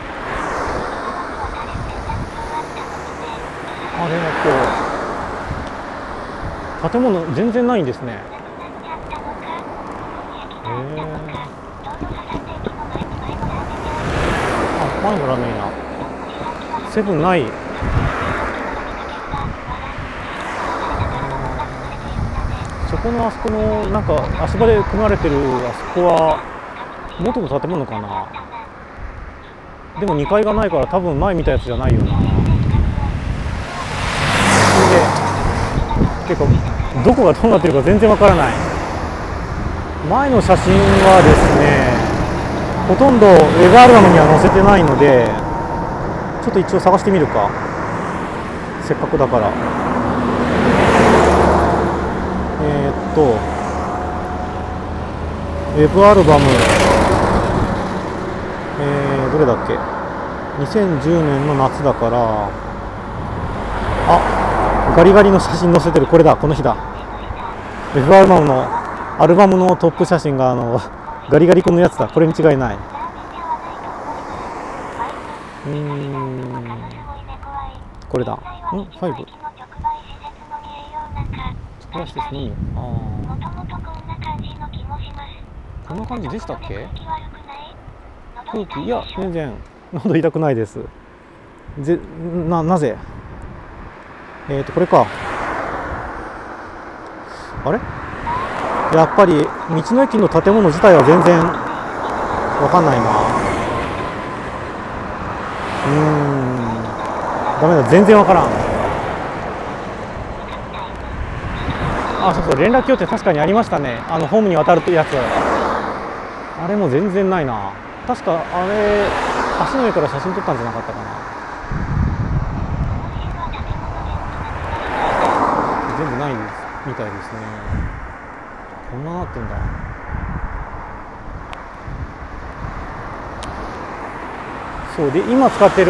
建物全然ないんですね。前のラーメン屋セブンない。そこのあそこのなんか足場で組まれてるあそこは元の建物かな。でも2階がないから多分前見たやつじゃないよな。それで結構どこがどうなってるか全然わからない。前の写真はですね、ほとんどウェブアルバムには載せてないので、ちょっと一応探してみるか、せっかくだから。ウェブアルバム、どれだっけ、2010年の夏だから、ガリガリの写真載せてる。これだ、この日だ。ウェブアルバムのトップ写真がガリガリ君のやつだ。これに違いない。これだ。5。そこら施設のみ。こんな感じでしたっけ？空気、いや全然喉痛くないです。なぜ？これか。あれ？やっぱり道の駅の建物自体は全然わかんないな。ダメだ、全然わからん。そうそう、連絡協定確かにありましたね。ホームに渡るってやつ。あれも全然ないな。確かあれ橋の上から写真撮ったんじゃなかったかな。全部ないみたいですね。こんななってんだ。そうで、今使ってる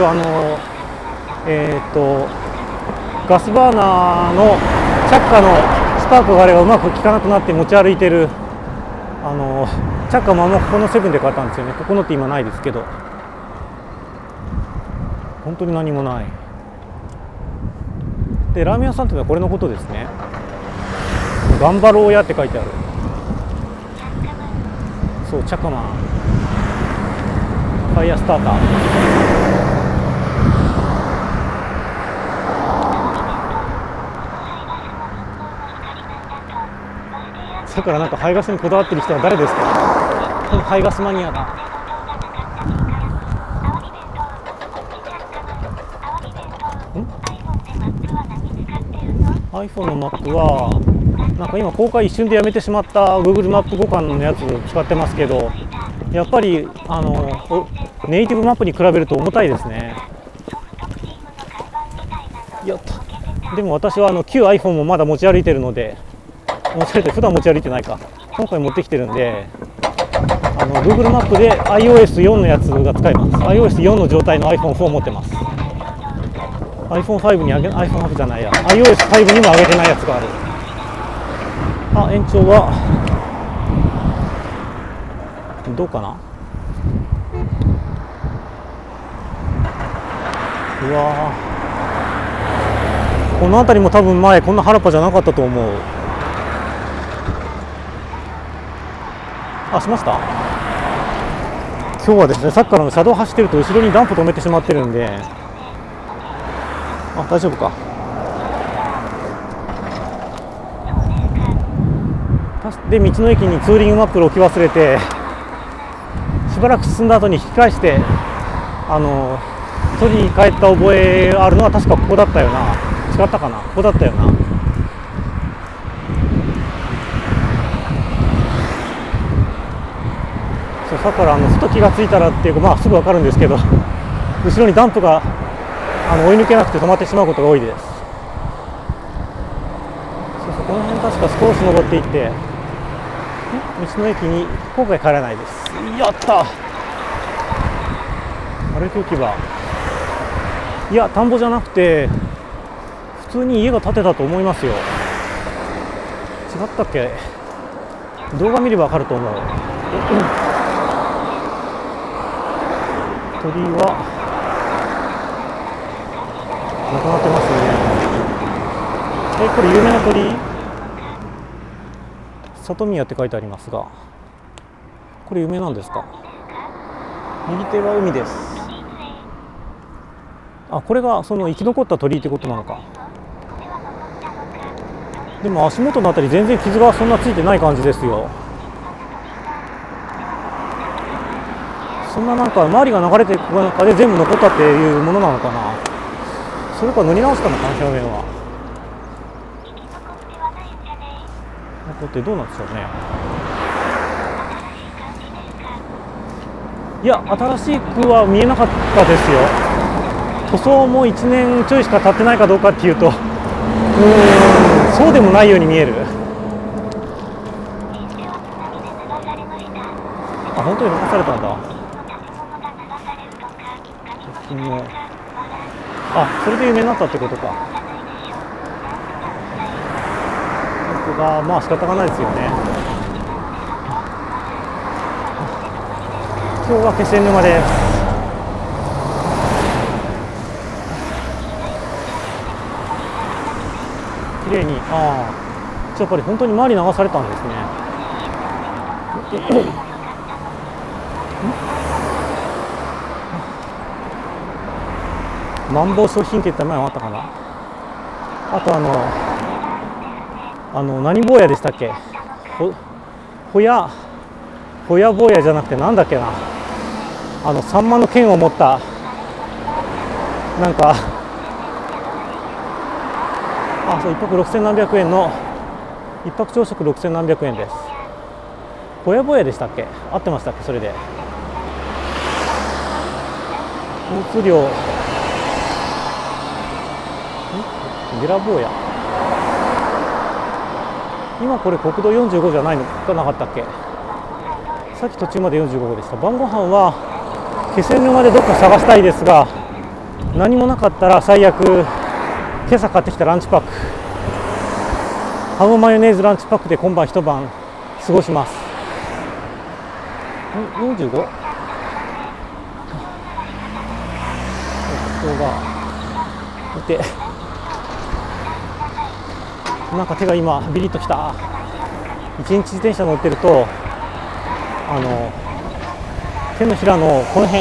ガスバーナーのチャッカのスパークがあれがうまく効かなくなって持ち歩いてるチャッカもここのセブンで買ったんですよね。ここのって今ないですけど、本当に何もない。でラーメン屋さんっていうのはこれのことですね。頑張ろうやって書いてある。そう、チャカマンファイヤースターター。だからなんか排ガスにこだわってる人は誰ですか？排ガスマニアだ。iPhone のマップはなんか今公開一瞬でやめてしまった Google マップ互換のやつを使ってますけど、やっぱりネイティブマップに比べると重たいですね。やった。でも私は旧 iPhone もまだ持ち歩いてるので、普段持ち歩いてないか、今回持ってきてるんで、Google マップで iOS4 のやつが使えます。iOS4 の状態の iPhone4 を持ってます。 iPhone5 にiPhone5 じゃないや iOS5 にも上げてないやつがある。あ、延長はどうかな。うわー、この辺りも多分前こんな原っぱじゃなかったと思う。あ、しました。今日はですね、さっきからの車道走ってると後ろにダンプ止めてしまってるんで、あ、大丈夫か。で、道の駅にツーリングマップを置き忘れて、しばらく進んだ後に引き返して取りに帰った覚えあるのは確かここだったよな。違ったかな、ここだったよな。そう、だからふと気がついたらっていうか、まあすぐ分かるんですけど、後ろにダンプが追い抜けなくて止まってしまうことが多いです。そうそう、この辺確か少し登っていって道の駅に今回帰らないです。やった、歩き置き場。いや、田んぼじゃなくて普通に家が建てたと思いますよ。違ったっけ。動画見れば分かると思う。鳥はなくなってますね。これ有名な鳥、里宮って書いてありますが、これ有名なんですか。右手は海です。あ、これがその生き残った鳥居ってことなのか。でも足元のあたり全然傷がそんなついてない感じですよ。そんななんか周りが流れていく中で全部残ったっていうものなのかな。それか塗り直したのかな、表面は。これってどうなんでしょうね。いや、新しくは見えなかったですよ。塗装も1年ちょいしか経ってないかどうかっていうと、そうでもないように見える。あ、本当に流されたんだ。あ、それで有名になったってことか。僕がまあ仕方がないですよね。今日は気仙沼です。綺麗に、やっぱり本当に周り流されたんですね。マンボウ商品券って前もあったかな。あと何坊やでしたっけ。ほや坊やじゃなくてなんだっけな。サンマの剣を持ったなんか、そう、1泊6000何百円の1泊朝食6000何百円です。ほや坊やでしたっけ、合ってましたっけ。それで交通量ゲラ坊や、今これ国道45じゃないのかなかったっけ。さっき途中まで45号でした。晩ご飯は気仙沼でどっか探したいですが、何もなかったら最悪今朝買ってきたランチパック、ハムマヨネーズランチパックで今晩一晩過ごします。45？ 人がいて、なんか手が今ビリッときた。一日自転車乗ってると手のひらのこの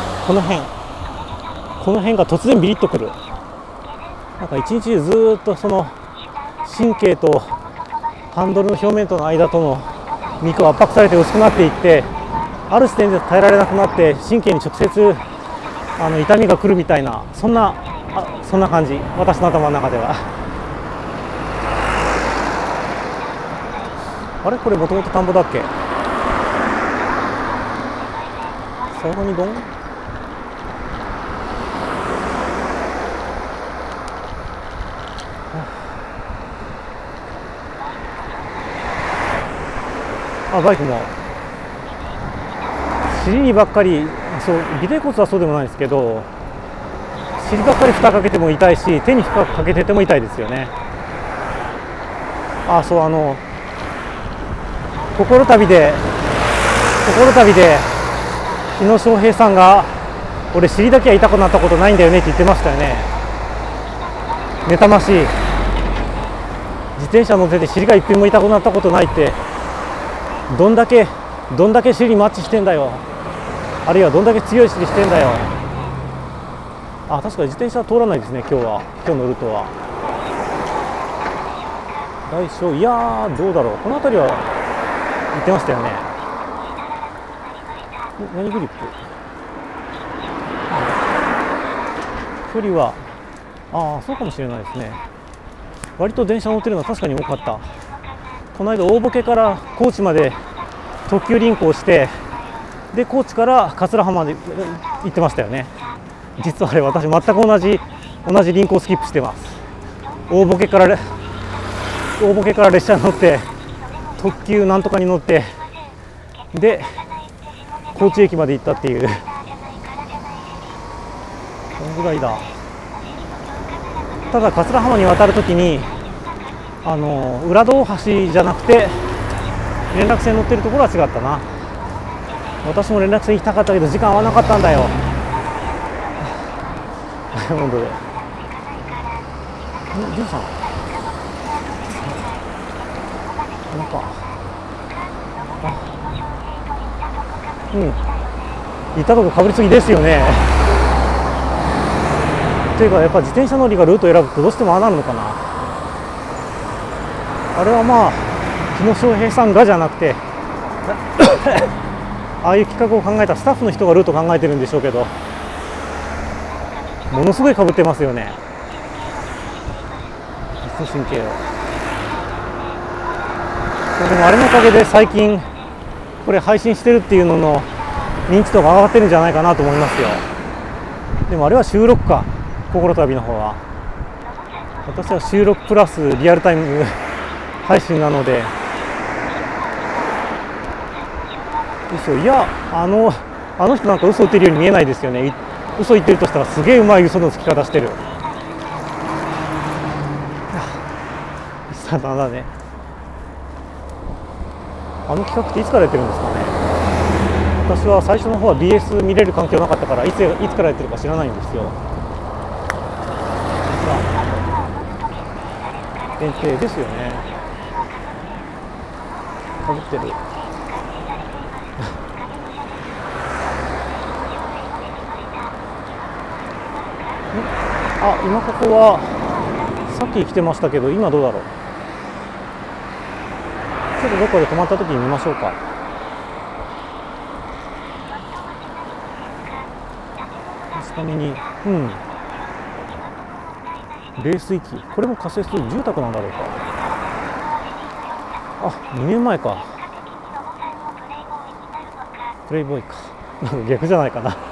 辺が突然ビリッとくる。なんか一日中ずっとその神経とハンドルの表面との間との肉が圧迫されて薄くなっていって、ある時点で耐えられなくなって神経に直接痛みが来るみたいな、そんな感じ、私の頭の中では。あれ、これもともと田んぼだっけ。最後にドン。バイクも尻にばっかり、そう、尾てい骨はそうでもないですけど、 尻ばっかり負荷かけても痛いし、手に負荷かけてても痛いですよね。そう、心旅で日野翔平さんが俺尻だけは痛くなったことないんだよねって言ってましたよね。妬ましい。自転車乗ってて尻が一遍も痛くなったことないって、どんだけ尻マッチしてんだよ、あるいはどんだけ強い尻してんだよ。確かに自転車は通らないですね、今日のルートは。大小、いやー、どうだろう、この辺りは行ってましたよね。何グリップ、距離はそうかもしれないですね。割と電車乗ってるのは確かに多かった。この間大ボケから高知まで特急輪行して、で高知から桂浜まで行ってましたよね。実はあれ、私全く同じ輪行スキップしてます。大ボケから列車に乗って特急なんとかに乗って、で高知駅まで行ったっていう。このぐらいだ。ただ桂浜に渡るときに浦戸大橋じゃなくて連絡船乗ってるところは違ったな。私も連絡船行きたかったけど時間合わなかったんだよ。本当で。ジュンさん、なんか行ったとこかぶりすぎですよね。というかやっぱ自転車乗りがルートを選ぶとどうしてもなるのかな。あれは日野翔平さんがじゃなくてああいう企画を考えたスタッフの人がルートを考えてるんでしょうけど、ものすごいかぶってますよね、実神経を。でもあれのおかげで最近これ配信してるっていうのの認知度が上がってるんじゃないかなと思いますよ。でもあれは収録か、心旅の方は。私は収録プラスリアルタイム配信なので。いや、あの人なんか嘘言ってるように見えないですよね。嘘言ってるとしたらすげえうまい嘘のつき方してる。だね。あの企画っていつからやってるんですかね。私は最初の方は BS 見れる環境なかったからいつからやってるか知らないんですよ。限定ですよね。かぶってる。今ここはさっき来てましたけど今どうだろう。ちょっとどこで止まった時に見ましょうか。確かに冷水器、これも仮設住宅なんだろうか。2年前か。プレイボーイか逆じゃないかな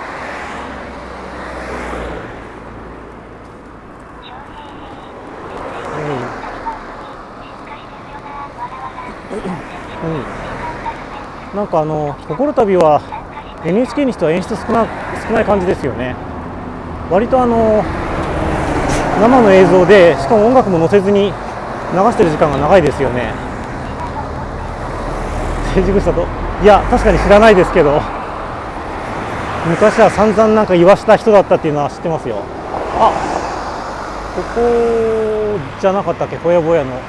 なんか心旅は NHK にしては演出少ない感じですよね。割と生の映像で、しかも音楽も載せずに流してる時間が長いですよね。政治草と、いや確かに知らないですけど、昔は散々なんか言わした人だったっていうのは知ってますよ。ここじゃなかったっけ、ほやぼやの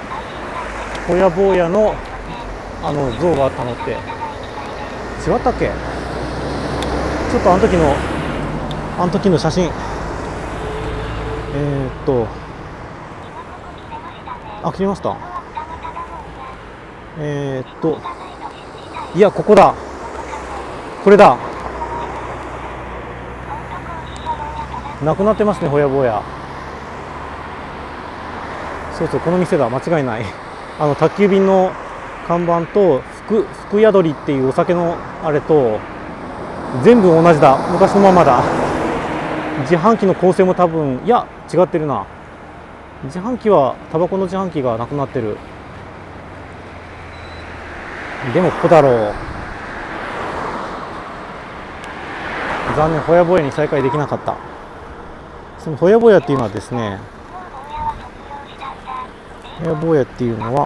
像があったのって。違ったっけ。ちょっとあの時の写真切りました。いやここだ、これだ。なくなってますね、ほやぼや。そうそう、この店だ、間違いない。宅急便の看板と福宿りっていうお酒のあれと全部同じだ、昔のままだ。自販機の構成も多分、いや違ってるな。自販機はタバコの自販機がなくなってる。でもここだろう。残念、ほやぼやに再開できなかった。 そのほやぼやっていうのはですね、ほやぼやっていうのは、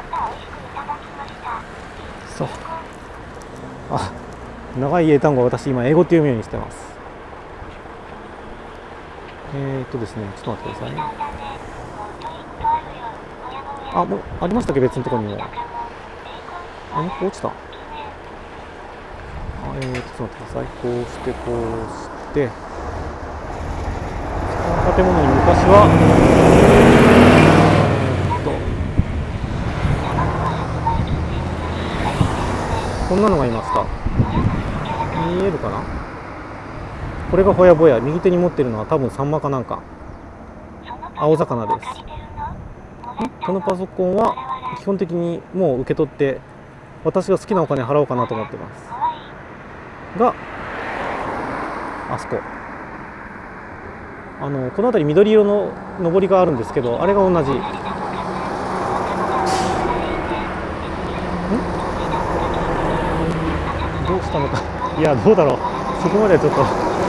そう、あ、長い英単語は私今英語って読むようにしてます。ですね、ちょっと待ってくださいね。あ、もうありましたっけ、別のところにも。落ちた。ちょっと待ってください。こうして、こうして、この建物に昔は、こんなのがいました。見えるかな。これがほやぼや。右手に持ってるのは多分サンマかなんか。青魚です。このパソコンは基本的にもう受け取って、私が好きなお金払おうかなと思ってます。が、あそこ。この辺り緑色の上りがあるんですけど、あれが同じ。どうしたのか。いや、どうだろう。そこまではちょっと。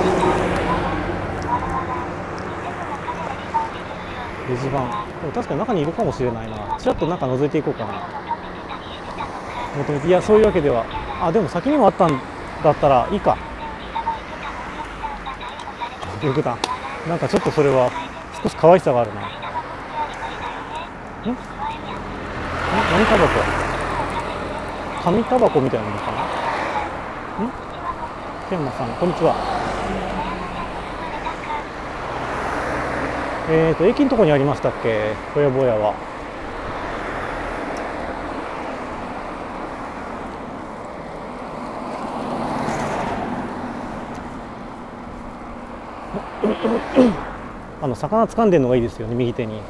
レジ版。でも確かに中にいるかもしれないな。ちらっと中覗いていこうかな。もともと、いや、そういうわけでは。あ、でも先にもあったんだったらいいか。よくだ。なんかちょっとそれは少し可愛さがあるな。何タバコ？紙タバコみたいなのかな。ケンマさん、こんにちは。駅のところにありましたっけ、ほやぼやは。魚掴んでるのがいいですよね、右手に。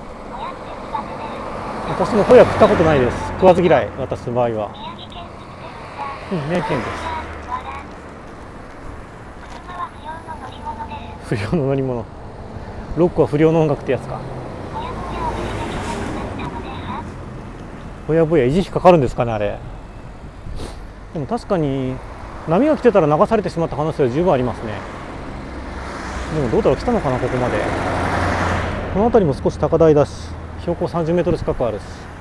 私もホヤ食ったことないです。食わず嫌い、私の場合は。宮城県です。不良の乗り物。ロックは不良の音楽ってやつか。ほやぼや維持費かかるんですかね、あれ。でも確かに波が来てたら流されてしまった可能性は十分ありますね。でもどうだろう、来たのかな、ここまで。この辺りも少し高台だし、標高30メートル近くあるし。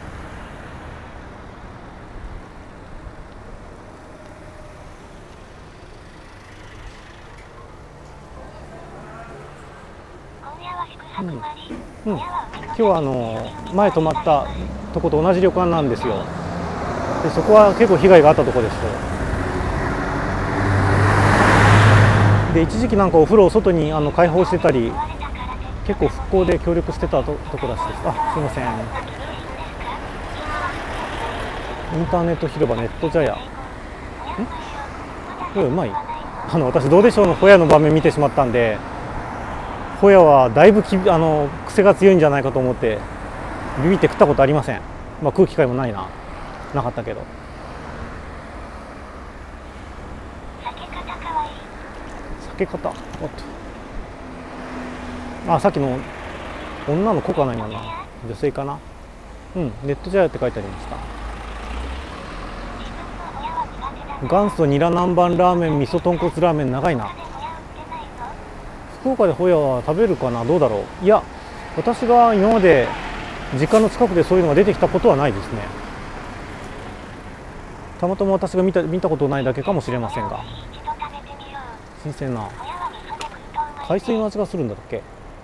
今日は前泊まったとこと同じ旅館なんですよ。でそこは結構被害があったところです。で一時期なんかお風呂を外に開放してたり、結構復興で協力してたところらしいです。あ、すいません。インターネット広場、ネット茶屋。これうまい。私どうでしょうのホヤの場面見てしまったんで、ホヤはだいぶ癖が強いんじゃないかと思ってビビって食ったことありません。まあ食う機会もなかったけど。避け方、おっと。あ、さっきの女の子かな、今の女性かな。ネット茶屋って書いてありました。元祖ニラ南蛮ラーメン、味噌豚骨ラーメン、長いな。福岡でホヤは食べるかな、どうだろう。いや、私が今まで実家の近くでそういうのが出てきたことはないですね。たまたま私が見たことないだけかもしれませんが。新鮮な海水の味がするんだっけ。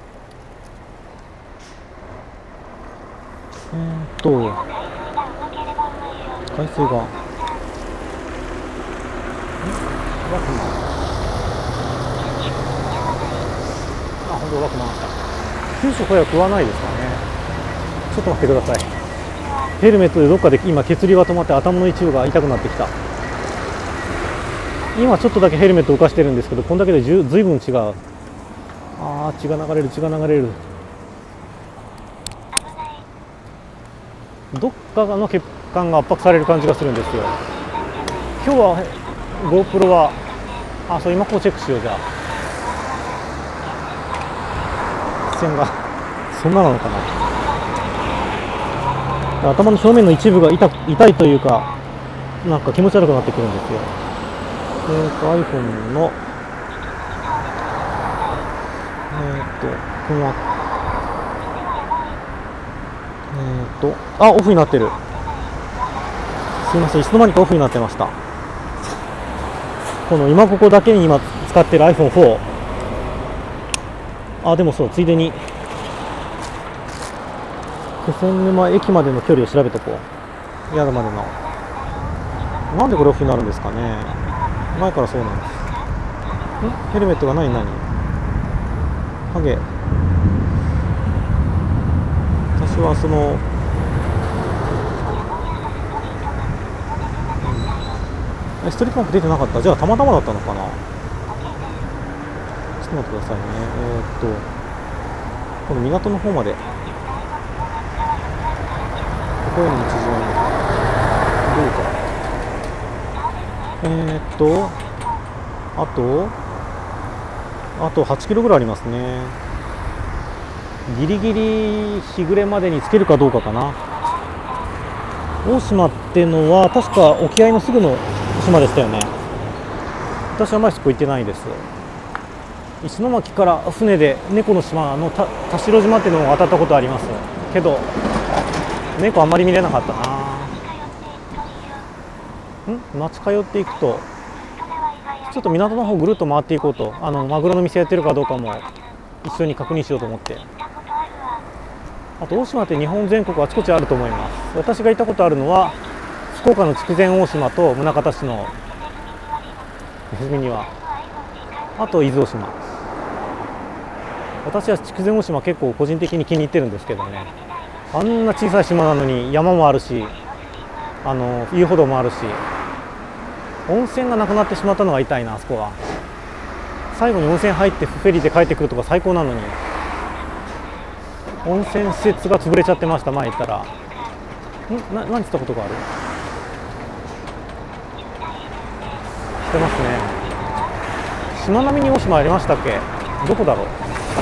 海水があ、ほんとうまく回った。九州ホヤ食わないですかね。ちょっと待ってください。ヘルメットでどっかで今血流が止まって頭の一部が痛くなってきた。今ちょっとだけヘルメットを浮かしてるんですけど、こんだけでずいぶん違う。あー、血が流れる、血が流れる。どっかの血管が圧迫される感じがするんですよ。今日は GoPro はそう、今こうチェックしよう。じゃあ線がそんなのかな。頭の正面の一部が痛いというか、なんか気持ち悪くなってくるんですよ。iPhone のこのあ、オフになってる。すいません、いつの間にかオフになってました。この今ここだけに今使ってる iPhone4。あ、でもそう、ついでに気仙沼駅までの距離を調べとこう。宿までの。なんでこれオフになるんですかね。前からそうなんです。ヘルメットが何ハゲ。私はそのストリートマップ出てなかった。じゃあたまたまだったのかな。ちょっと待ってくださいね。この港の方までここへの道順どうか。あと8キロぐらいありますね。ギリギリ日暮れまでにつけるかどうかかな。大島ってのは確か沖合のすぐの島でしたよね。私はあまりそこ行ってないです。石巻から船で猫の島の田代島っていうのを渡ったことありますけど、猫あんまり見れなかったな。町通っていくとちょっと港の方ぐるっと回っていこうと。マグロの店やってるかどうかも一緒に確認しようと思って。あと大島って日本全国あちこちあると思います。私が行ったことあるのは福岡の筑前大島と宗像市のネズミには、あと伊豆大島。私は筑前大島結構個人的に気に入ってるんですけどね。あんな小さい島なのに山もあるし、遊歩道もあるし、温泉がなくなってしまったのが痛いな。あそこは最後に温泉入ってフェリーで帰ってくるとか最高なのに、温泉施設が潰れちゃってました。前行ったら何つったことがあるしてますね。しまなみに大島ありましたっけ。どこだろう。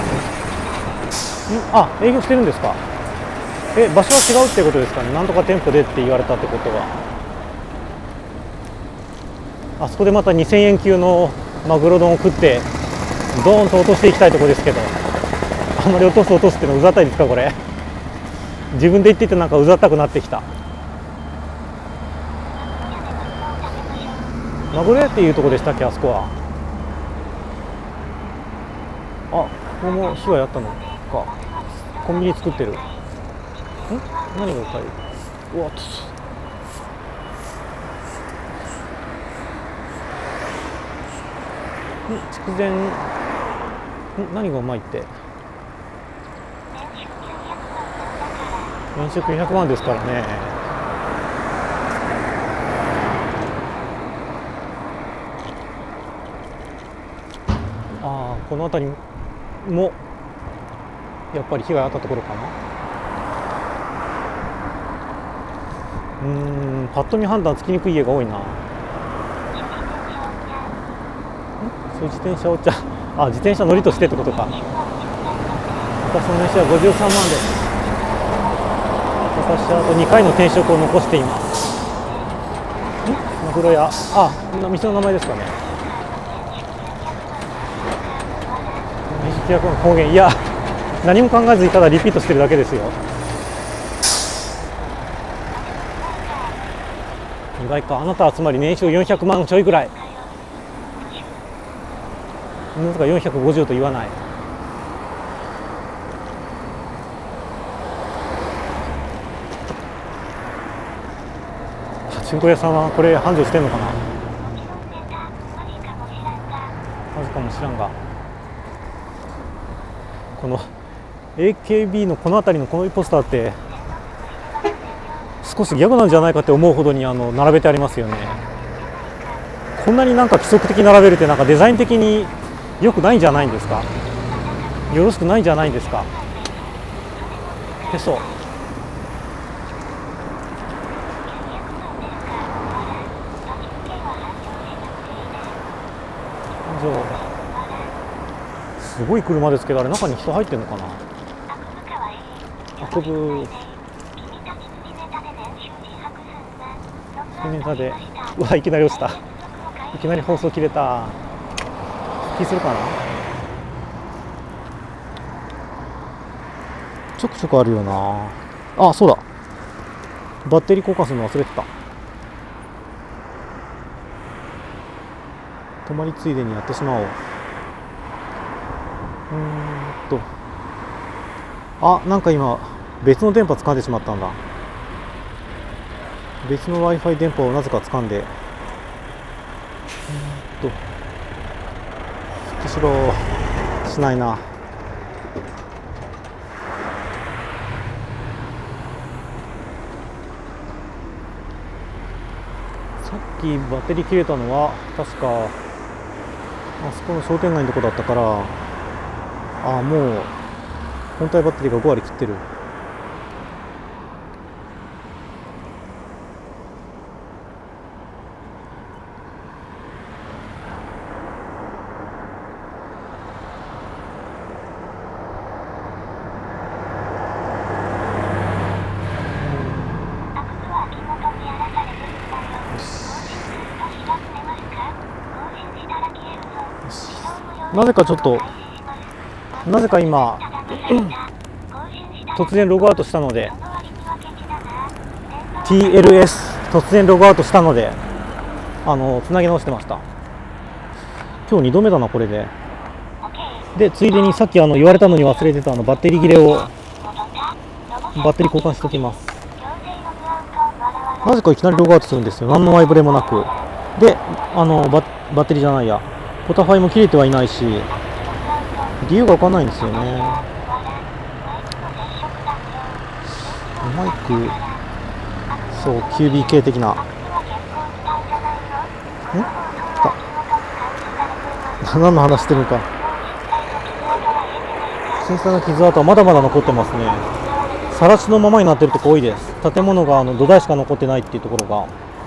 あ、営業してるんですか。場所は違うってことですかね。なんとか店舗でって言われたってことは、あそこでまた2000円級のマグロ丼を食ってドーンと落としていきたいところですけど、あんまり落とすっていうのうざったいですかこれ。自分で言っててなんかうざったくなってきた。マグロ屋っていうところでしたっけ、あそこは。あ、ここも被害あったのか。コンビニ作ってる。何が買える。うわっと筑前何がうまいって。年収900万ですからね。ああ、この辺りもやっぱり被害あったところかな。パッと見判断つきにくい家が多いな。そういう自転車お茶、あ、自転車乗りとしてってことか。私の年収は53万です。私はあと2回の転職を残しています。マグロ屋、あ、店の名前ですかね。2900万高原、いや何も考えずにただリピートしてるだけですよ。意外か。あなたはつまり年収400万ちょいぐらい。なぜか450と言わない。パチンコ屋さんはこれ繁盛してんのかな。はずかもしらんが、この AKB のこの辺りのこのポスターって少しギャグなんじゃないかって思うほどに並べてありますよね。こんなになんか規則的に並べるってなんかデザイン的に良くないんじゃないんですか。よろしくないんじゃないんですか。へそ。すごい車ですけど、あれ中に人入ってんのかな。運ぶネタで、うわ、いきなり落ちた。いきなり放送切れた。復帰するかな。 ちょくちょくあるよな。あ、そうだ、バッテリー交換するの忘れてた。泊まりついでにやってしまおう。あ、なんか今別の電波掴んでしまったんだ。別の Wi-Fi 電波をなぜか掴んで、復帰しろ。しないな。さっきバッテリー切れたのは確かあそこの商店街のとこだったから、もう本体バッテリーが5割切ってる。なぜかちょっと、なぜか今突然ログアウトしたので、 TLS 突然ログアウトしたのでつなぎ直してました。今日2度目だなこれで。でついでにさっき言われたのに忘れてたバッテリー切れを、バッテリー交換しておきます。なぜかいきなりログアウトするんですよ。何の前触れもなく。でバッテリーじゃないや、ポタファイも切れてはいないし、理由が分かんないんですよね。マイク、そう QBK 的な、何の話してるのか。小さな傷跡はまだまだ残ってますね。更地のままになってるとこ多いです。建物が土台しか残ってないっていうところが。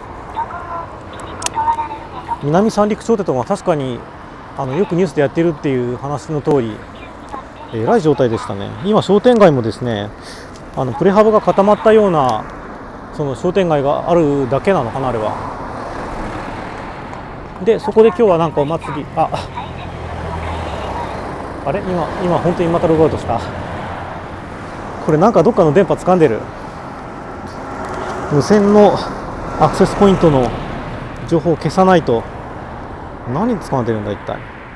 南三陸町ってところが確かによくニュースでやってるっていう話の通り、えらい状態でしたね。今商店街もですね、プレハブが固まったようなその商店街があるだけなのかな、あれは。でそこで今日はなんかお祭り、あれ今本当にまたログアウトした。これなんかどっかの電波掴んでる。無線のアクセスポイントの情報を消さないと。何掴んでるんだ一体。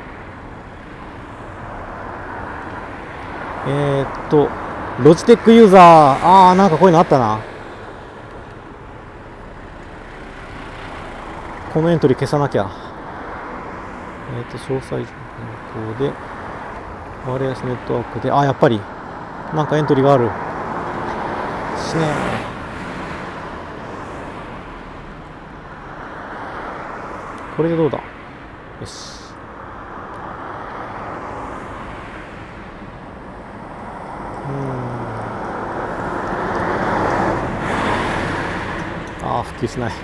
ロジテックユーザー、なんかこういうのあったな。このエントリー消さなきゃ。詳細情報でワイヤレスネットワークで、やっぱりなんかエントリーがあるしね。これでどうだ。よし。復旧しない。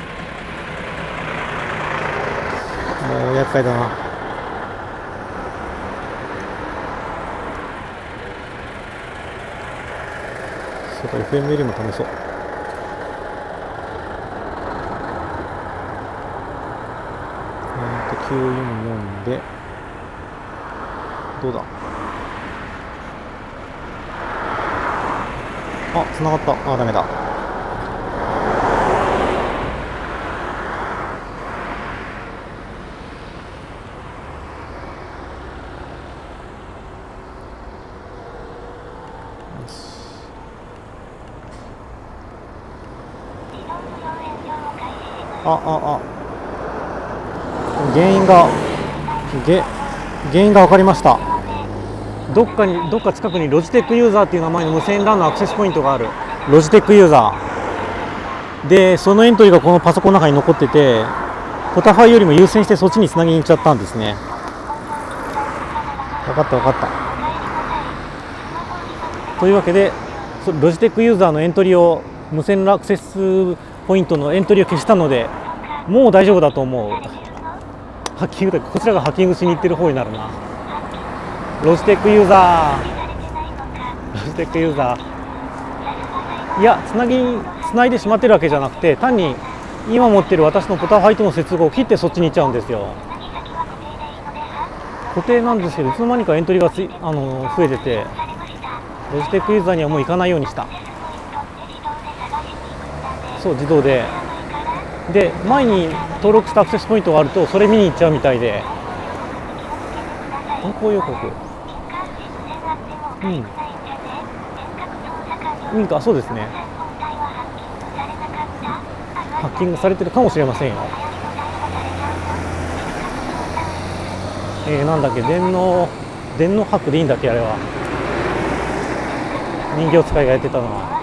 もう厄介だな。そうか、FML も試そう。944でどうだ。繋がった。ダメだ。原因が分かりました。どっか近くにロジテックユーザーっていう名前の無線 LAN のアクセスポイントがある。ロジテックユーザーで、そのエントリーがこのパソコンの中に残ってて、ポタファイよりも優先してそっちにつなぎに行っちゃったんですね。分かった。というわけでロジテックユーザーのエントリーを、無線アクセスポイントのエントリーを消したので、もう大丈夫だと思う。ハッキングで、こちらがハッキングしに行ってる方になるな。ロジテックユーザー、いや、つないでしまってるわけじゃなくて、単に今持ってる私のポタファイとの接合を切ってそっちに行っちゃうんですよ。固定なんですけど、いつの間にかエントリーが増えてて、 ロジテックユーザーにはもう行かないようにした。そう、自動で。で、前に登録したアクセスポイントがあるとそれ見に行っちゃうみたいで。運行予告。うんか、そうですね。ハッキングされてるかもしれませんよ。なんだっけ、電脳ハックでいいんだっけ、あれは。人形使いがやってたのは。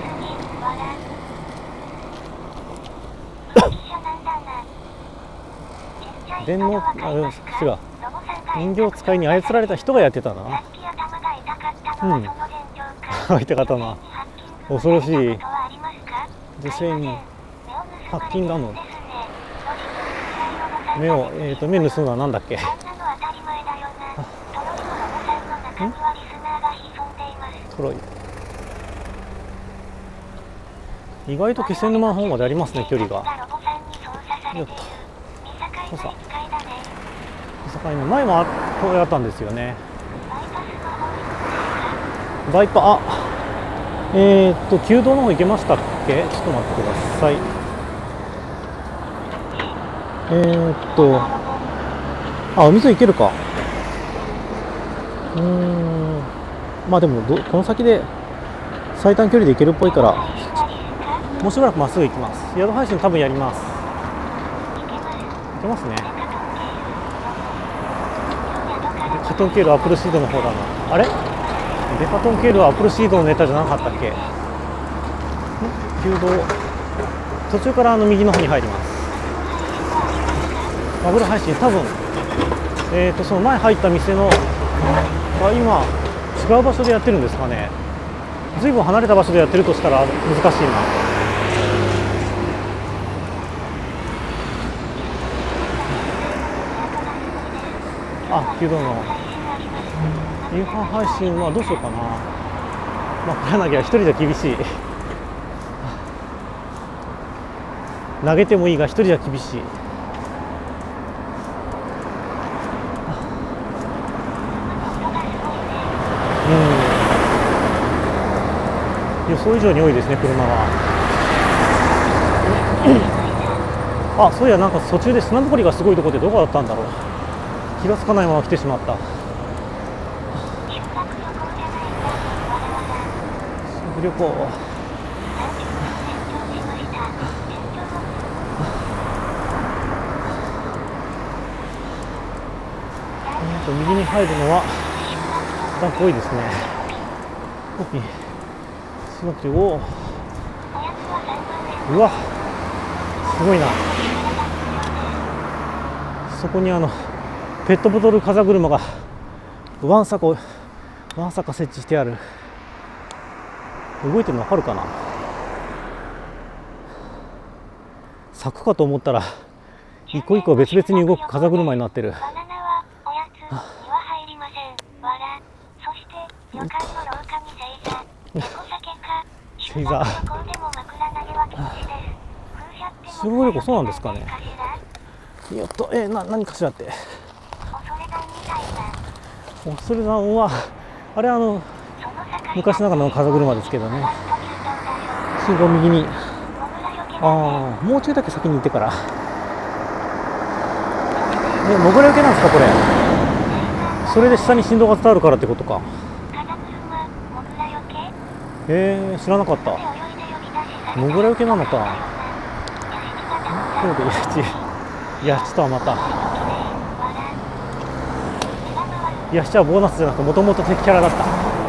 電脳、違う。人形使いに操られた人がやってたな。痛かったな。恐ろしい。女性にハッキングガム。目盗むのは何だっけ。トロイ。意外と気仙沼の方までありますね、距離が。よっと。前もこれあったんですよね。バイパー、旧道の方行けましたっけ？ちょっと待ってください。お水行けるか。まあでもこの先で最短距離で行けるっぽいから、もうしばらくまっすぐ行きます。宿配信多分やります。行けますね。デカトン経路アップルシードの方だな。あれ？デカトン経路はアップルシードのネタじゃなかったっけ？旧道途中から右の方に入ります。バブル配信多分その前入った店のが今違う場所でやってるんですかね。ずいぶん離れた場所でやってるとしたら難しいな。旧道の夕飯配信はどうしようかな。まあこれなきゃ一人じゃ厳しい。投げてもいいが一人じゃ厳しい。予想以上に多いですね、車は。そういや、なんか途中で砂ぼこりがすごいところでどこだったんだろう。気がつかないまま来てしまった。旅行。右に入るのは段多いですね。うわ、すごいな。そこにペットボトル風車がわんさか設置してある。動いてるの分かるかな。柵かと思ったら一個一個別々に動く風車になってる。正座。修行旅行そうなんですかね。よっと何かしらって。恐山はあれ昔ながらの風車ですけどね。信号右に。もうちょいだけ先に行ってから。モグラよけなんですかこれ。それで下に振動が伝わるからってことか。知らなかった。モグラよけなのか。そうでヤチとはまた。ヤチはボーナスじゃなくてもともと敵キャラだった。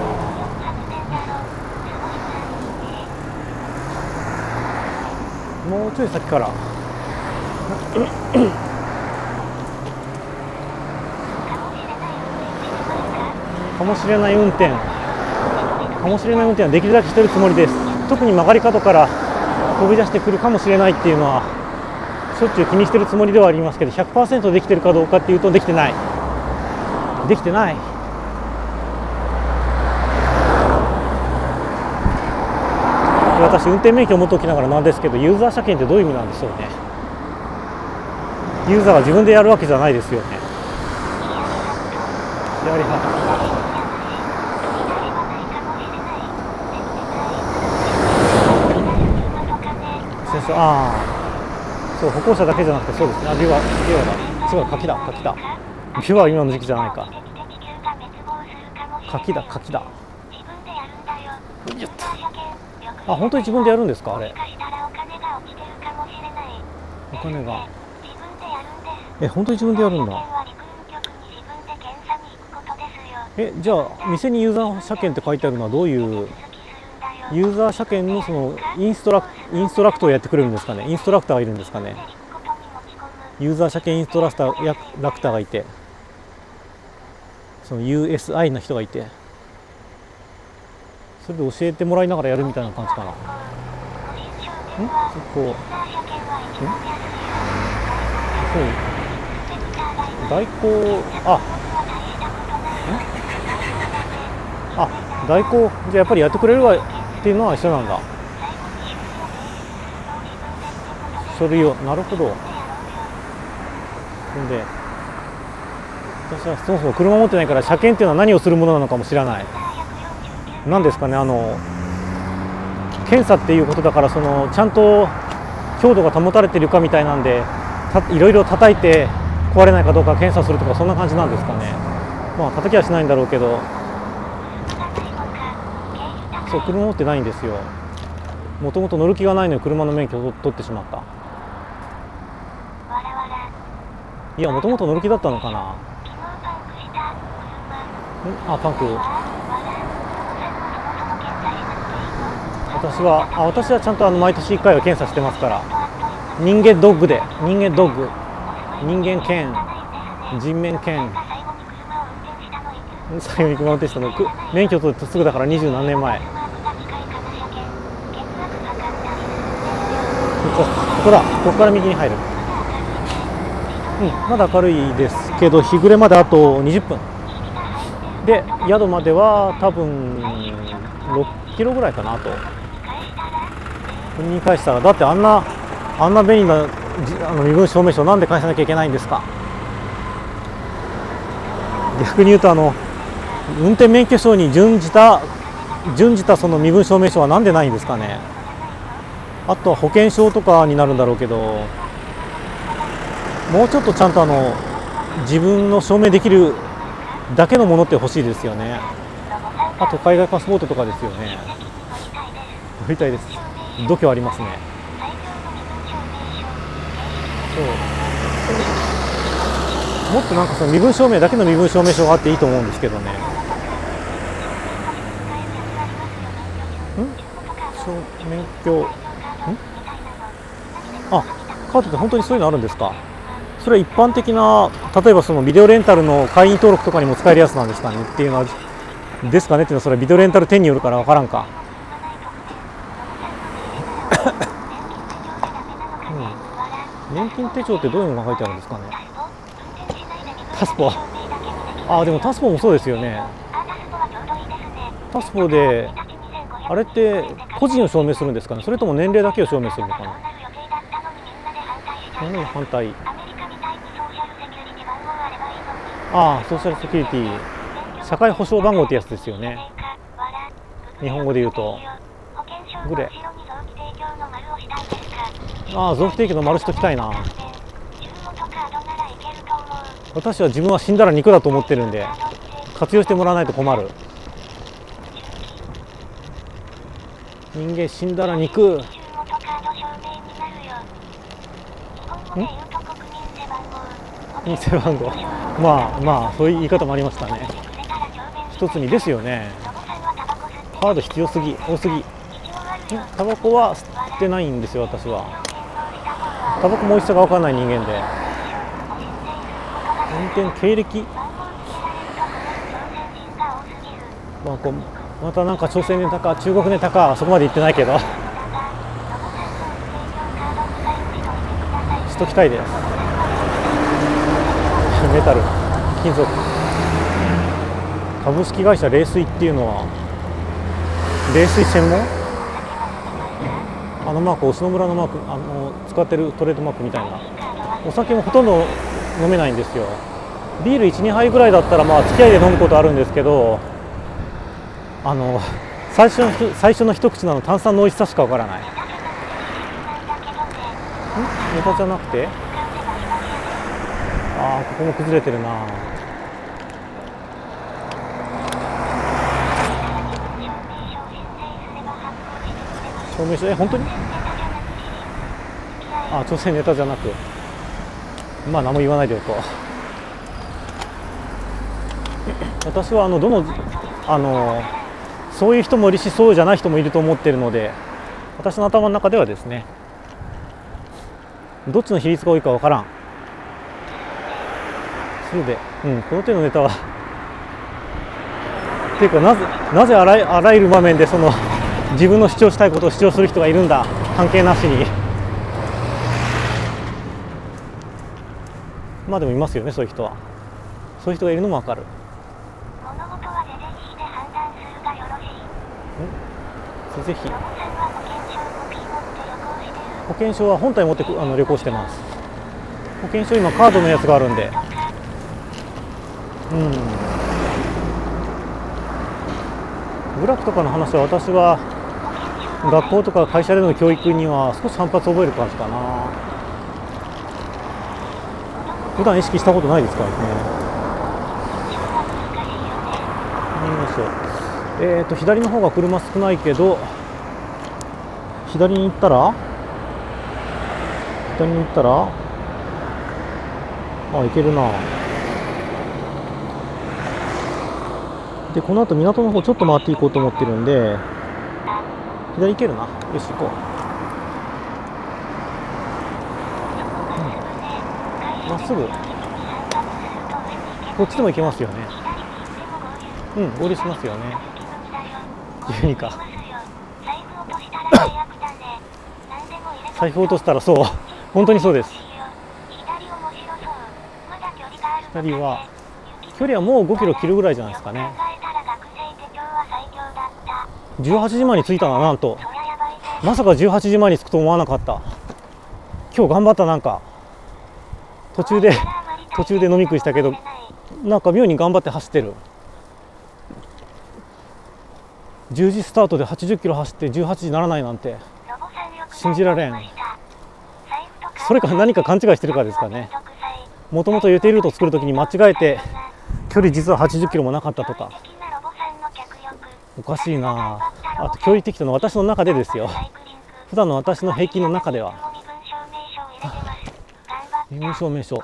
もうちょい先からかもしれない運転はできるだけしてるつもりです。特に曲がり角から飛び出してくるかもしれないっていうのはしょっちゅう気にしてるつもりではありますけど、 100% できてるかどうかっていうとできてない。私運転免許を持っておきながらなんですけど、ユーザー車検ってどういう意味なんでしょうね。ユーザーが自分でやるわけじゃないですよね。 しょ。ああ、そう、歩行者だけじゃなくて、そうですね。あ、ビワだ。違う、柿だ。ビワは今の時期じゃないか。柿だ。よっと。あ、本当に自分でやるんですか、あれ。お金が。本当に自分でやるんだ。じゃあ店にユーザー車検って書いてあるのはどういうユーザー車検のそのインストラクトをやってくれるんですかね。インストラクターがいるんですかね。ユーザー車検インストラクターがいて、その USI の人がいて、それで教えてもらいながらやるみたいな感じかな。そう代行、代行じゃあやっぱりやってくれるわっていうのは一緒なんだ。書類を、なるほど。で私はそもそも車持ってないから車検っていうのは何をするものなのかも知らない。何ですかね、検査っていうことだから、そのちゃんと強度が保たれているかみたいなんで、いろいろ叩いて壊れないかどうか検査するとか、そんな感じなんですかね。まあ叩きはしないんだろうけど、そう、車持ってないんですよ。もともと乗る気がないのに車の免許を取ってしまった。いや、もともと乗る気だったのかな。パンク。私はちゃんと毎年1回は検査してますから。人間ドッグ、人間検、人面検。最後に車を運転したの、免許取ってすぐだから20何年前。ここから右に入る。まだ明るいですけど、日暮れまであと20分で、宿までは多分6キロぐらいかな。と振り返したら、だってあんな便利な身分証明書なんで返さなきゃいけないんですか。逆に言うと運転免許証に準じたその身分証明書はなんでないんですかね。あとは保険証とかになるんだろうけど、もうちょっとちゃんと自分の証明できるだけのものって欲しいですよね。あと海外パスポートとかですよね。乗りたいです。度胸ありますね。そう、もっとなんかその身分証明だけの身分証明書があっていいと思うんですけどね。免許カードって本当にそういうのあるんですか。それは一般的な、例えばそのビデオレンタルの会員登録とかにも使えるやつなんですかねっていうのは、ですかねっていうのは、それはビデオレンタル店によるから分からんか。年金手帳ってどういうのが書いてあるんですかね。タスポ。でもタスポもそうですよね。タスポであれって個人を証明するんですかね、それとも年齢だけを証明するのかな。反対。ソーシャルセキュリティ、社会保障番号ってやつですよね。日本語で言うとグレ。臓器提供の丸しときたいな。私は自分は死んだら肉だと思ってるんで、活用してもらわないと困る。人間死んだら肉。認証番号。まあそういう言い方もありましたね。一つにですよね。カード必要すぎ、多すぎ。タバコは吸ってないんですよ、私は。タバコも美味しさが分からない人間で。運転経歴、またなんか朝鮮ネタか中国ネタか、そこまで言ってないけどしときたいです。メタル、金属。株式会社冷水っていうのは冷水専門、マーク、忍野村のマーク、使ってるトレードマークみたいな。お酒もほとんど飲めないんですよ。ビール 1,2 杯ぐらいだったら付き合いで飲むことあるんですけど、最初の一口の炭酸の美味しさしかわからない。 ネタじゃなくて、ああ、ここも崩れてるな。証明書、本当に？あ、朝鮮ネタじゃなく、まあ何も言わないでおこう。私はそういう人もいるし、そうじゃない人もいると思っているので、私の頭の中ではですね、どっちの比率が多いかわからん。それで、この手のネタはっていうか、なぜあらゆる場面で自分の主張したいことを主張する人がいるんだ、関係なしに。まあでもいますよね、そういう人は。そういう人がいるのもわかる。ぜひ。保険証は本体持って旅行してます。保険証今カードのやつがあるんで。部落とかの話は、私は学校とか会社での教育には少し反発を覚える感じかな。普段意識したことないですからね。左の方が車少ないけど、左に行ったら、あ、行けるな。で、この後港の方ちょっと回っていこうと思ってるんで、左行けるな。よし、行こう。まっすぐ。こっちでも行けますよね。合流しますよね。12か。財布落としたら、そう。本当にそうです。左は、距離はもう5キロ切るぐらいじゃないですかね。18時前に着いたな、なんと。まさか18時前に着くと思わなかった。今日頑張った。なんか途中で飲み食いしたけど、なんか妙に頑張って走ってる。10時スタートで80キロ走って18時にならないなんて信じられん。それか何か勘違いしてるからですかね。もともと予定ルートを作るときに間違えて距離実は80キロもなかったとか、おかしいな。あと距離適当の私の中でですよ。普段の私の平均の中では。身分証明書。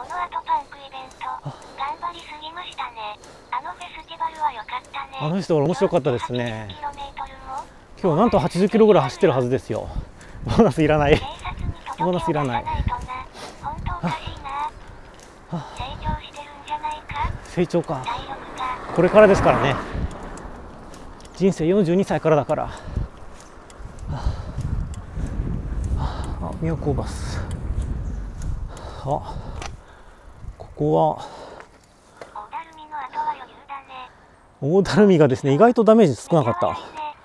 あの人面白かったですね。今日なんと80キロぐらい走ってるはずですよ。ボーナスいらない。ボーナスいらない。成長か。これからですからね。人生42歳からだから。妙高バス。ここは大だるみがですね、意外とダメージ少なかった。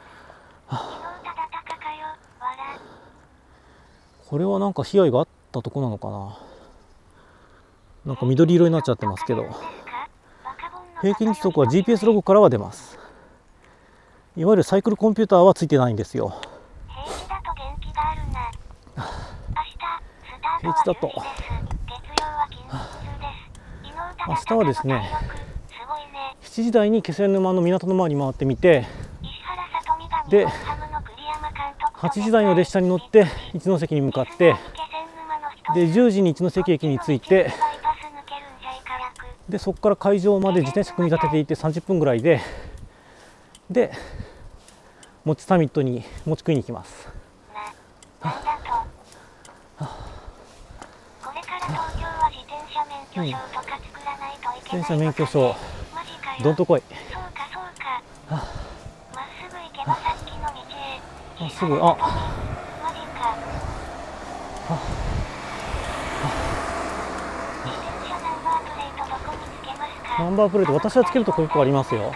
これはなんか被害があったとこなのかな。なんか緑色になっちゃってますけど、平均時速は GPS ログからは出ます。いわゆるサイクルコンピューターはついてないんですよ。平地だと明日はですね、7時台に気仙沼の港の周りに回ってみて、で8時台の列車に乗って一ノ関に向かって、で10時に一ノ関駅に着いて、でそこから会場まで自転車組み立てていって30分ぐらいで、餅サミットに餅食いに行きます。自転車免許証どんとこい。まっすぐ、ナンバープレート、私はつけるとこ1個ありますよ。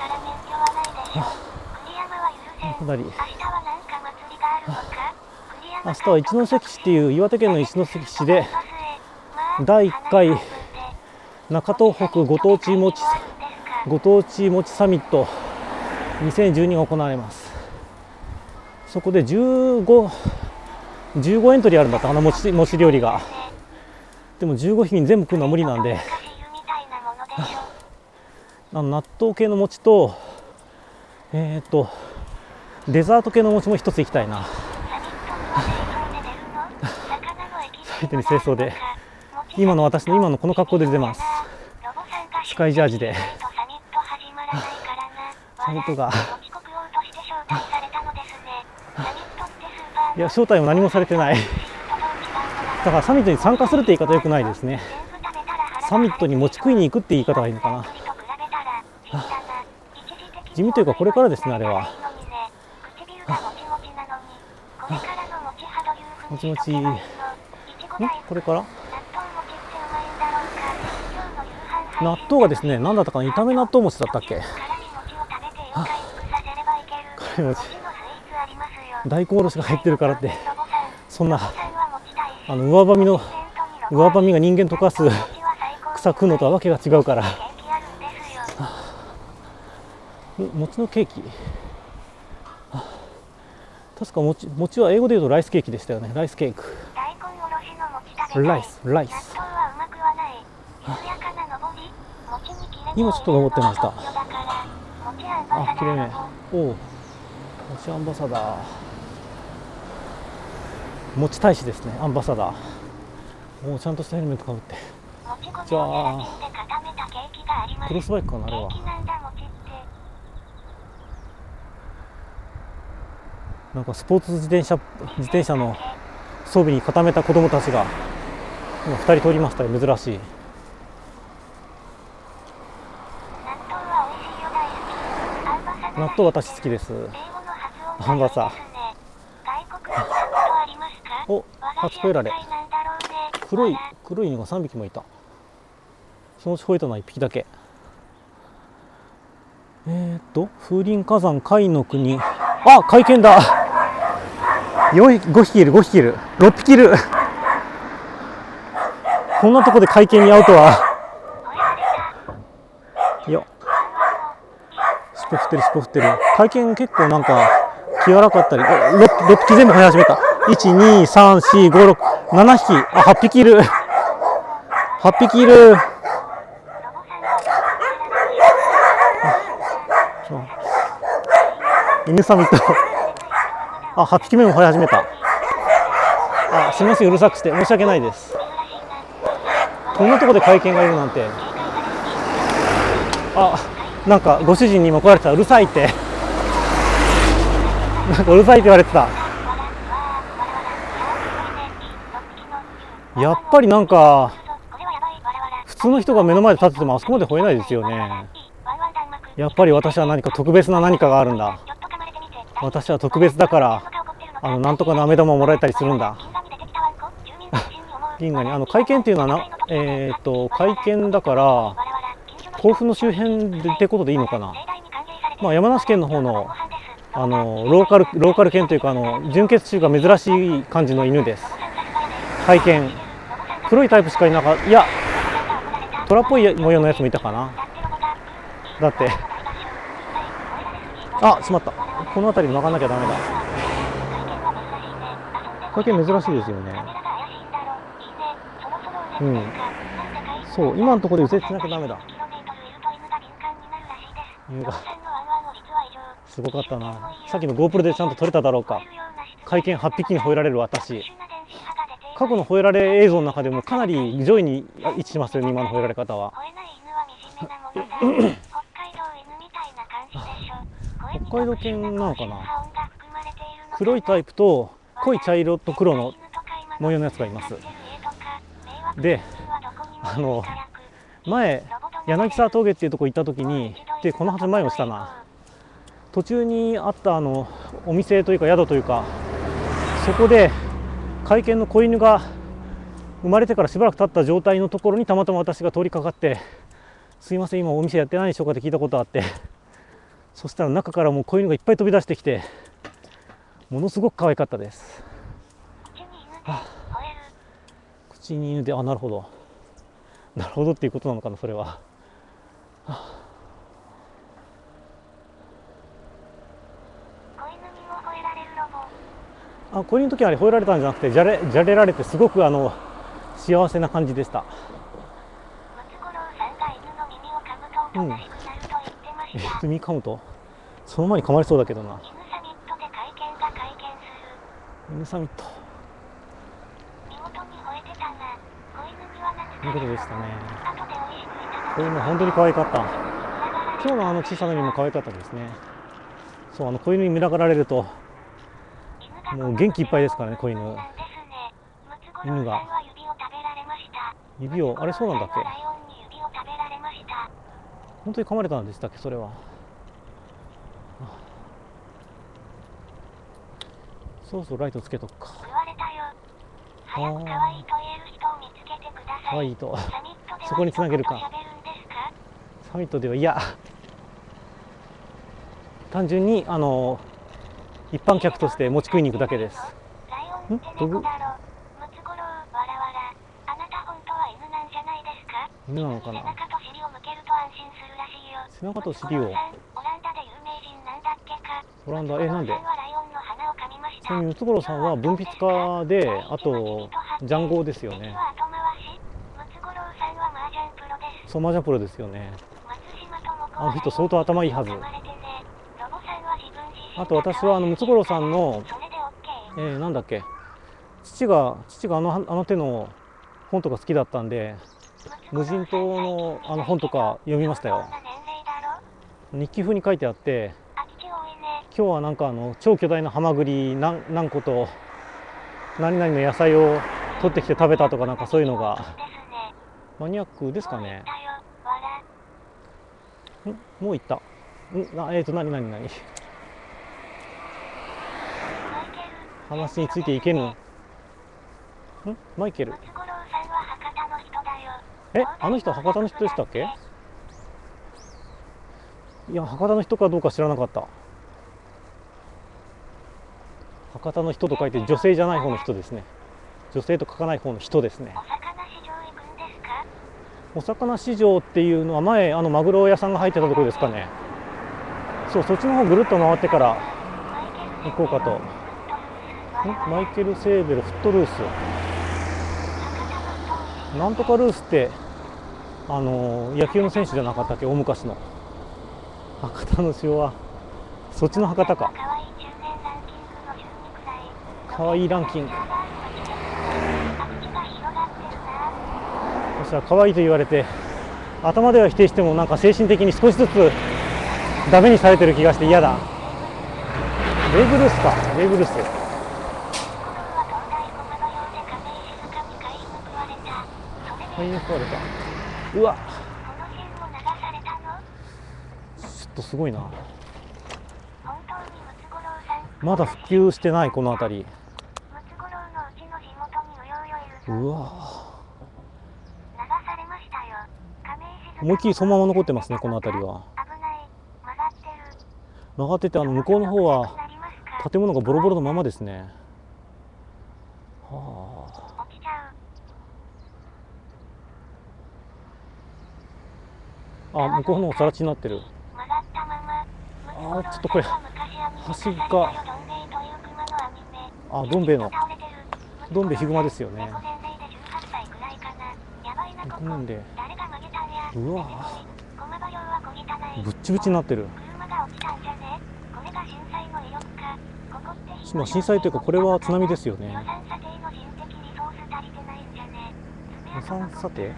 明日は一関市っていう岩手県の一関市で第1回中東北ご当地餅サミット2012が行われます。そこで15 15エントリーあるんだって、餅料理が。でも15匹に全部食うのは無理なんで、納豆系の餅とデザート系の餅も一ついきたいな。全てに清掃で、私の今のこの格好で出ます。スカイジャージで。サミットがいや、招待も何もされてない。だからサミットに参加するって言い方はよくないですね。サミットに餅食いに行くって言い方がいいのかな。地味というかこれからですね、あれは。もちもち。これから納豆がですね、何だったかな、炒め納豆餅だったっけ。大根おろしが入ってるからって、そんな上ばみが人間溶かす草食うのとはわけが違うから。餅のケーキ、確か餅は英語で言うとライスケーキでしたよね。ライスケーク、ライス。今ちょっと登ってました。あ、きれいね。おお、餅アンバサダー、餅大使ですね。アンバサダー、もうちゃんとしたヘルメットかぶって。じゃあクロスバイクかな、あれは。なんかスポーツ自転車の装備に固めた子供たちが今2人通りましたよ。珍しい。納豆私好きです。アンバサ。お、初越えられ。黒い犬が3匹もいた。そのうち吠えたのは1匹だけ。風林火山貝の国。あ、会見だ。5匹いる、6匹いる。こんなとこで会見に会うとは。いや、尻尾振ってる。会見結構なんか気荒かったり。6匹全部飼い始めた。1、2、3、4、5、6、7匹。あ、8匹いる。8匹いる。犬サミット。あ、8匹目も飼い始めた。あ、すみません、うるさくして申し訳ないです。こんなとこで会見がいるなんて。あ、なんかご主人にも怒られてた。うるさいって。なんかうるさいって言われてた。やっぱりなんか普通の人が目の前で立っててもあそこまで吠えないですよね。やっぱり私は何か特別な何かがあるんだ。私は特別だからなんとかの飴玉をもらえたりするんだ。銀河に会見っていうのは会見だから甲府の周辺ってことでいいのかな。まあ、山梨県の方のローカル犬というか純血種が珍しい感じの犬です。会見黒いタイプしかいなかった。いや、トラっぽい模様のやつもいたかな。だってしまった。この辺りに曲がんなきゃダメだ。会見珍しいですよね。うん、そう、今のところで右折しなきゃダメだ。すごかったな。さっきの GoPro でちゃんと撮れただろうか。会見8匹に吠えられる私。過去の吠えられ映像の中でもかなり上位に位置しますよね、今の吠えられ方は。北海道犬なのかな。黒いタイプと濃い茶色と黒の模様のやつがいます。で、前柳沢峠っていうとこ行った時に、でこの話前もしたな。途中にあったお店というか宿というか、そこで甲斐犬の子犬が生まれてからしばらく経った状態のところにたまたま私が通りかかって、すいません今お店やってないでしょうかって聞いたことあって、そしたら中からもう子犬がいっぱい飛び出してきて、ものすごく可愛かったです。口に犬で、なるほどなるほどっていうことなのかな、それは。 あ、こういう時はあれ吠えられたんじゃなくてじゃれられてすごく幸せな感じでした。うん。耳噛むとその前に噛まれそうだけどな。犬サミットということでしたね。こういうの本当に可愛かった。今日の小さな犬も可愛かったですね。そう、子犬に群がられるともう元気いっぱいですからね、子犬。犬が指を、あれそうなんだっけ、本当に噛まれたんでしたっけ、それは。そろそろライトつけとくか。ああ、可愛いとそこにつなげるか。サミットでは、いや、単純に一般客として持ち食いに行くだけです。どぐ犬なのかな。背中と尻を。オランダ、なんで。ちなみにムツゴロウさんは文筆家で、あとジャンゴですよね。そう、麻雀プロですよね。あの人相当頭いいはず。あと私はムツゴロウさんの、なんだっけ、父があの手の本とか好きだったんで、無人島の本とか読みましたよ。日記風に書いてあって、今日はなんか超巨大なハマグリ何個と何々の野菜を取ってきて食べたとか、なんかそういうのが。マニアックですかね。もう行った。何話についていけぬ。マイケル。あの人は博多の人でしたっけ。いや、博多の人かどうか知らなかった。博多の人と書いて女性じゃない方の人ですね。女性と書かない方の人ですね。お魚市場っていうのは前マグロ屋さんが入ってたところですかね。そう、そっちの方ぐるっと回ってから行こうかと。マイケル・セーベル・フットルース、なんとかルースって野球の選手じゃなかったっけ、大昔の。博多の塩はそっちの博多か。かわいいランキング。そしたら可愛いと言われて頭では否定しても、なんか精神的に少しずつダメにされてる気がして嫌だ。ベーブ・ルースか。ベーブ・ルース。飼いに食われた。うわ、ちょっとすごいな。まだ復旧してない、この辺り。うわ、思いっきりそのまま残ってますね、この辺りは。曲がってて、向こうの方は建物がボロボロのままですね。はあ、向こうの方さら地になってる。ちょっとこれ橋が、どん兵衛のどん兵衛ヒグマですよね。なんで、うわ、ぶっちぶちになってる。震災というか、これは津波ですよね。予算査定。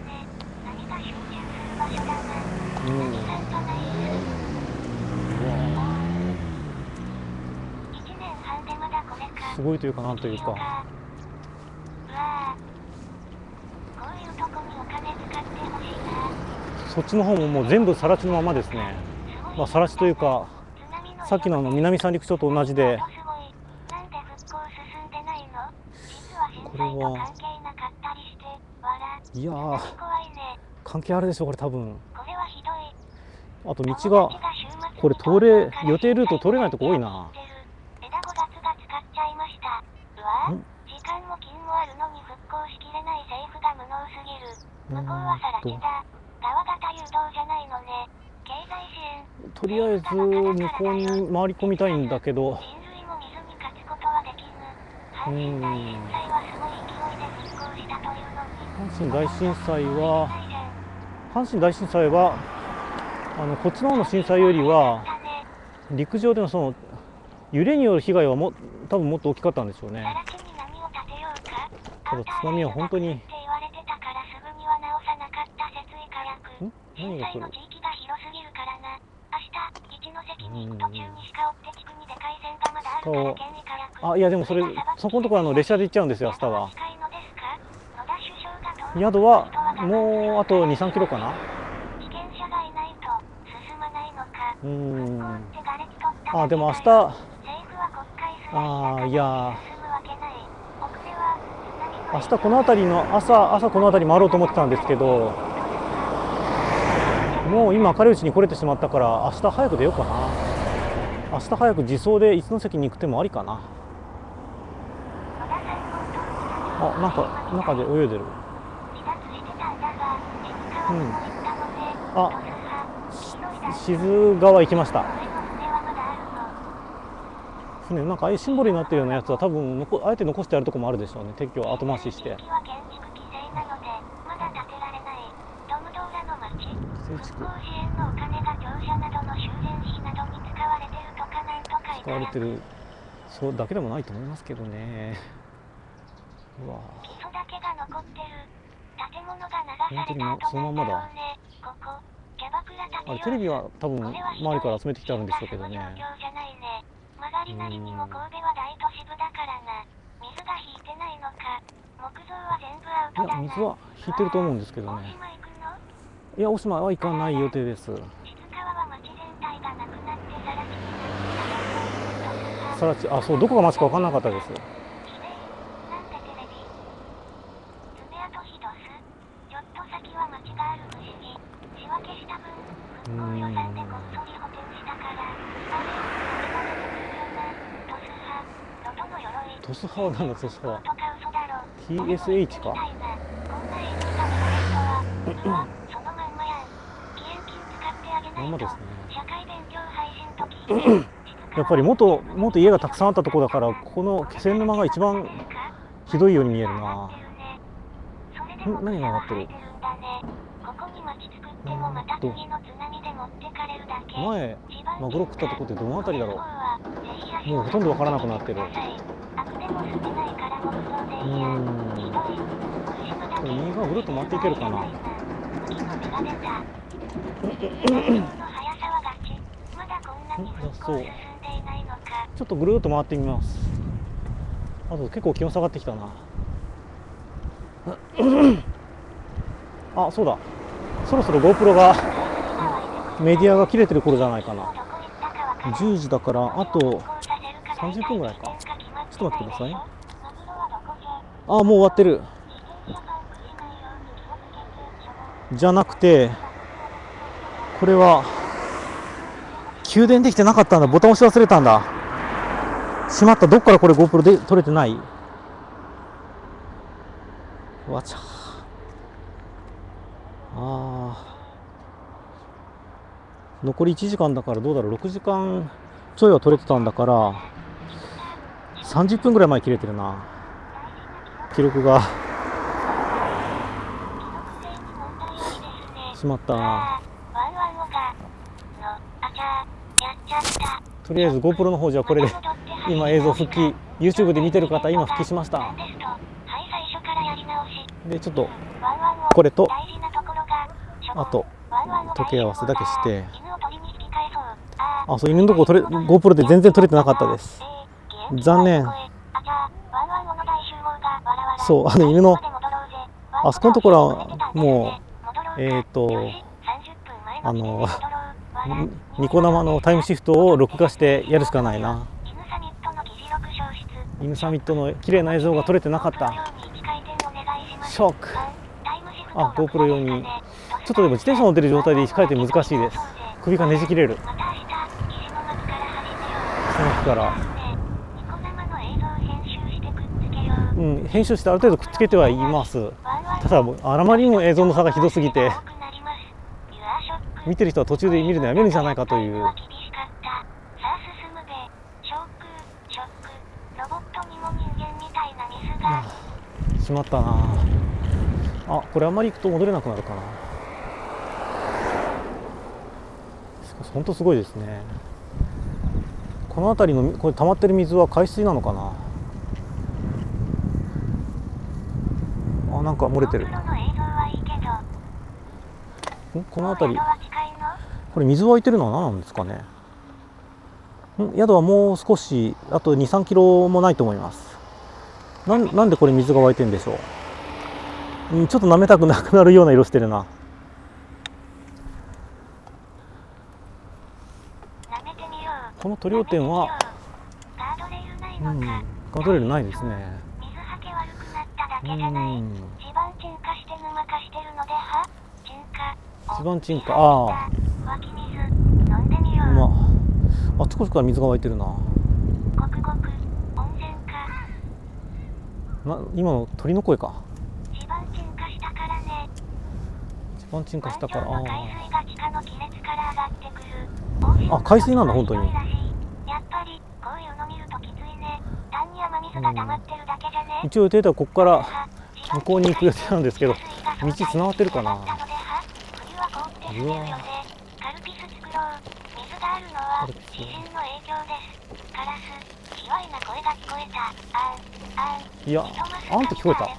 すごいというか、なんというか。そっちの方ももう全部更地のままですね。更地というか、さっきの南三陸町と同じで、これは、いやー、関係あるでしょこれ多分。あと道がこれ予定ルート通れないとこ多いな。とりあえず向こうに回り込みたいんだけど、 阪神大震災はこっちの方の震災よりは陸上でのその揺れによる被害は多分もっと大きかったんでしょうね。ただ津波は本当に何が来る？いやでもそこのところ列車で行っちゃうんですよ明日は。宿はもうあと2、3キロかな。でも明日いや明日この辺りの朝この辺り回ろうと思ってたんですけど、もう今明るいうちに来れてしまったから明日早く出ようかな。明日早く自走で一ノ関に行く手もありかな。なんか中で泳いでる。志津川行きました。船なんかああいうシンボルになってるようなやつは多分あえて残してあるところもあるでしょうね。撤去後回しして。使われてるそうだけでもないと思いますけどね。うわ本当にそのまんまだ。テレビは多分周りから集めてきてあるんでしょうけどね。いや水は引いてると思うんですけどね。いや大島は行かない予定です。そうどこが町か分からなかったです。トスハワなんだ。トスハワ TSH か。まんまですね。やっぱり元家がたくさんあったところだから、この気仙沼が一番ひどいように見えるな。何が上がってる？前マグロ食ったとこってどの辺りだろう。もうほとんどわからなくなってる。右側ぐるっと回っていけるかな。そうちょっとぐるっと回ってみます。あと結構気温下がってきたな。そうだ、そろそろ GoPro がメディアが切れてる頃じゃないかな。10時だからあと30分ぐらいか。ちょっと待ってください。もう終わってる。じゃなくてこれは給電できてなかったんだ。ボタン押し忘れたんだ。しまった。どっからこれ GoPro で撮れてない。わちゃ残り1時間だからどうだろう。6時間ちょいは撮れてたんだから30分ぐらい前切れてるな。記録がしまったな。とりあえず GoPro の方じゃこれで今映像復帰 YouTube で見てる方今復帰しました。でちょっとこれとあと時計合わせだけしてそう犬のとこGoPro で全然撮れてなかったです。残念。そう犬のあそこのところはもうニコ生のタイムシフトを録画してやるしかないな。犬サミットの綺麗な映像が撮れてなかった。ショック。GoPro 用にちょっとでも自転車乗ってる状態で控えて難しいです。首がねじ切れる。その日から編集してある程度くっつけてはいます。ただあまりにも映像の差がひどすぎて見てる人は途中で見るのやめるんじゃないかという。 しまったな。あ、これあんまり行くと戻れなくなるかな。しかし本当すごいですね。この辺りのこれ溜まってる水は海水なのかな。あ、なんか漏れてる。この辺りこれ水湧いてるのは何なんですかね。宿はもう少しあと2、3キロもないと思います。なんでこれ水が湧いてるんでしょう。ちょっと舐めたくなくなるような色してるな。この塗料店は、ガードレールないですね。地盤沈下、ああちこちから水が湧いてるな。今の鳥の声か。地盤沈下したから、あ、海水なんだ本当に。一応予定ではここから向こうに行く予定なんですけど、道つながってるかな。うわ、いや、あんた聞こえた。